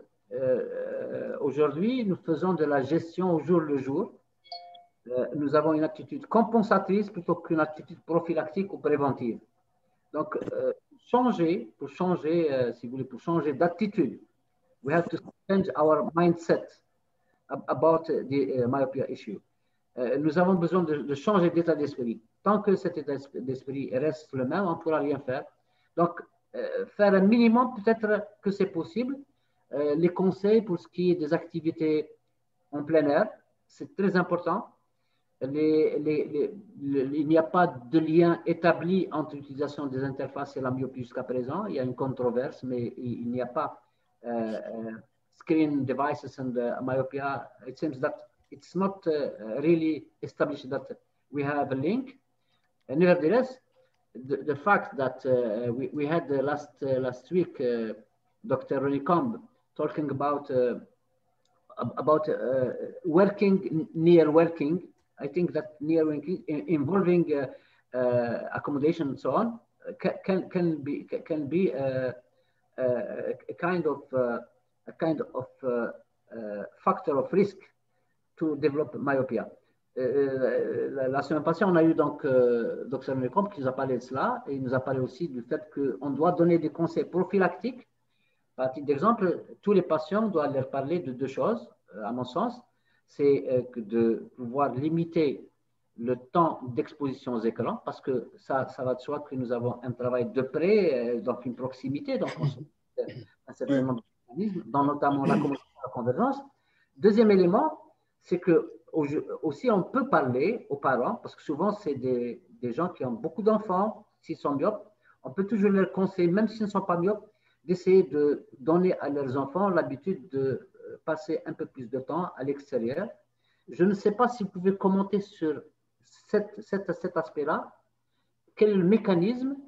euh, aujourd'hui, nous faisons de la gestion au jour le jour. Euh, nous avons une attitude compensatrice plutôt qu'une attitude prophylactique ou préventive. Donc, euh, changer, pour changer, euh, si vous voulez, pour changer d'attitude, we have to change our mindset about the uh, myopia issue. Euh, nous avons besoin de, de changer d'état d'esprit. Tant que cet état d'esprit reste le même, on ne pourra rien faire. Donc, euh, faire un minimum, peut-être que c'est possible. Euh, les conseils pour ce qui est des activités en plein air, c'est très important. Les, les, les, les, il n'y a pas de lien établi entre l'utilisation des interfaces et la myopie jusqu'à présent. Il y a une controverse, mais il, il n'y a pas uh, uh, screen devices and uh, myopia. It seems that it's not uh, really established that we have a link. And nevertheless, the, the fact that uh, we, we had uh, last, uh, last week uh, Doctor Ronnie Combe talking about, uh, about uh, working, near working, I think that near involving uh, uh, accommodation and so on can can be can be a, a, a kind of uh, a kind of uh, uh, factor of risk to develop myopia. Euh, la, la semaine passée, on a eu donc euh, Docteur Lecombe qui nous a parlé de cela et il nous a parlé aussi du fait qu'on doit donner des conseils prophylactiques. Par titre d'exemple, tous les patients doivent leur parler de deux choses, à mon sens. C'est euh, de pouvoir limiter le temps d'exposition aux écrans, parce que ça, ça va de soi que nous avons un travail de près, donc une proximité, donc on se un certain nombre de mécanismes, dans notamment la communication et la convergence. Deuxième élément, c'est que aussi on peut parler aux parents, parce que souvent c'est des, des gens qui ont beaucoup d'enfants, s'ils sont myopes, on peut toujours leur conseiller, même s'ils ne sont pas myopes, d'essayer de donner à leurs enfants l'habitude de passer un peu plus de temps à l'extérieur. Je ne sais pas si vous pouvez commenter sur cette, cette, cet aspect-là. Quel est le mécanisme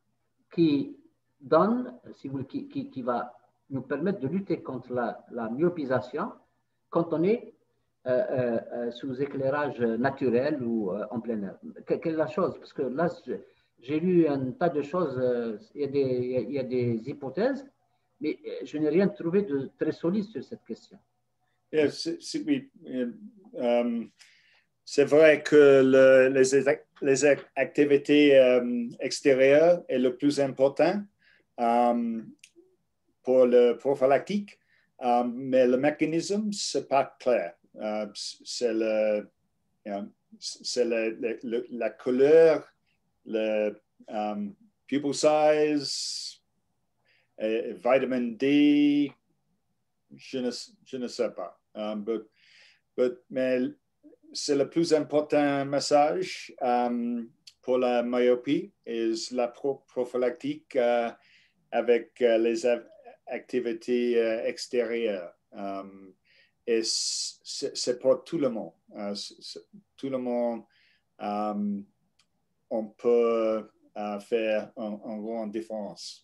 qui donne, si vous, qui, qui, qui va nous permettre de lutter contre la, la myopisation quand on est euh, euh, sous éclairage naturel ou euh, en plein air. Quelle est la chose? Parce que là, j'ai lu un tas de choses, euh, il, y a des, il y a des hypothèses, mais je n'ai rien trouvé de très solide sur cette question. Yeah, c'est, c'est, oui, um, c'est vrai que le, les, les activités um, extérieures est le plus important um, pour le prophylactique, um, mais le mécanisme, c'est pas clair. Uh, c'est le, you know, c'est le, le, le, la couleur, le um, pupil size, et vitamin D, je ne, je ne sais pas. Um, but, but, mais c'est le plus important message um, pour la myopie, est la pro prophylactique uh, avec uh, les activités uh, extérieures. Um, et c'est pour tout le monde. Uh, tout le monde, um, on peut uh, faire une un grande différence.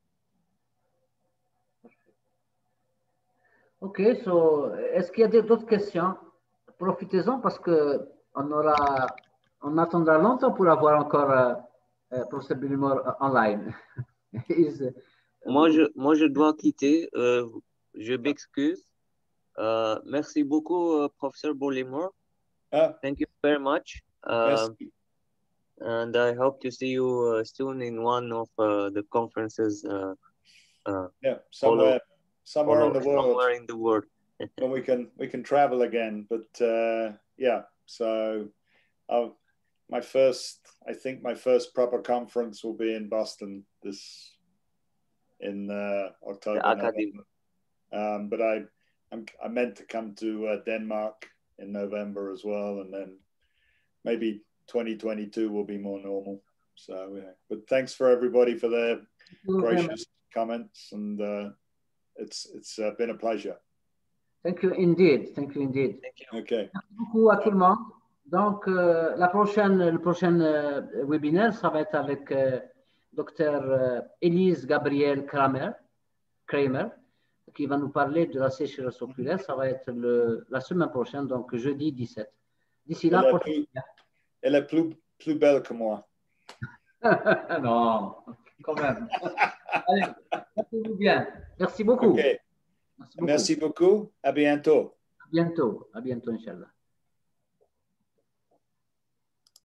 Ok, so, est-ce qu'il y a d'autres questions? Profitez-en parce que on aura, on attendra longtemps pour avoir encore euh, euh, Professeur Bullimore online. Is, uh, moi, je, moi, je dois quitter. Euh, je m'excuse. Uh, merci beaucoup, uh, Professor Bullimore. Ah, Thank you very much. Uh, merci. And I hope to see you uh, soon in one of uh, the conferences. Uh, uh, yeah, somewhere, somewhere all in the world. Somewhere in the world. When we can, we can travel again. But uh, yeah, so I'll, my first, I think my first proper conference will be in Boston this in uh, October. The Academy. Um, but I, I'm, I meant to come to uh, Denmark in November as well, and then maybe twenty twenty-two will be more normal. So, yeah. But thanks for everybody for their gracious comments, and uh, it's it's uh, been a pleasure. Thank you indeed. Thank you indeed. Thank you. Okay. Merci beaucoup à tout le monde. Donc, euh, la prochaine, le prochain euh, webinaire, ça va être avec euh, Docteur euh, Elise Gabrielle Kramer, Kramer, qui va nous parler de la sécheresse oculaire. Ça va être le, la semaine prochaine, donc jeudi dix-sept. D'ici là, elle, est plus, elle est plus, plus belle que moi. Non, quand même. Allez, portez-vous bien. Merci beaucoup. Okay. Merci beaucoup. Merci beaucoup. À bientôt. À bientôt. À bientôt, Inch'Allah.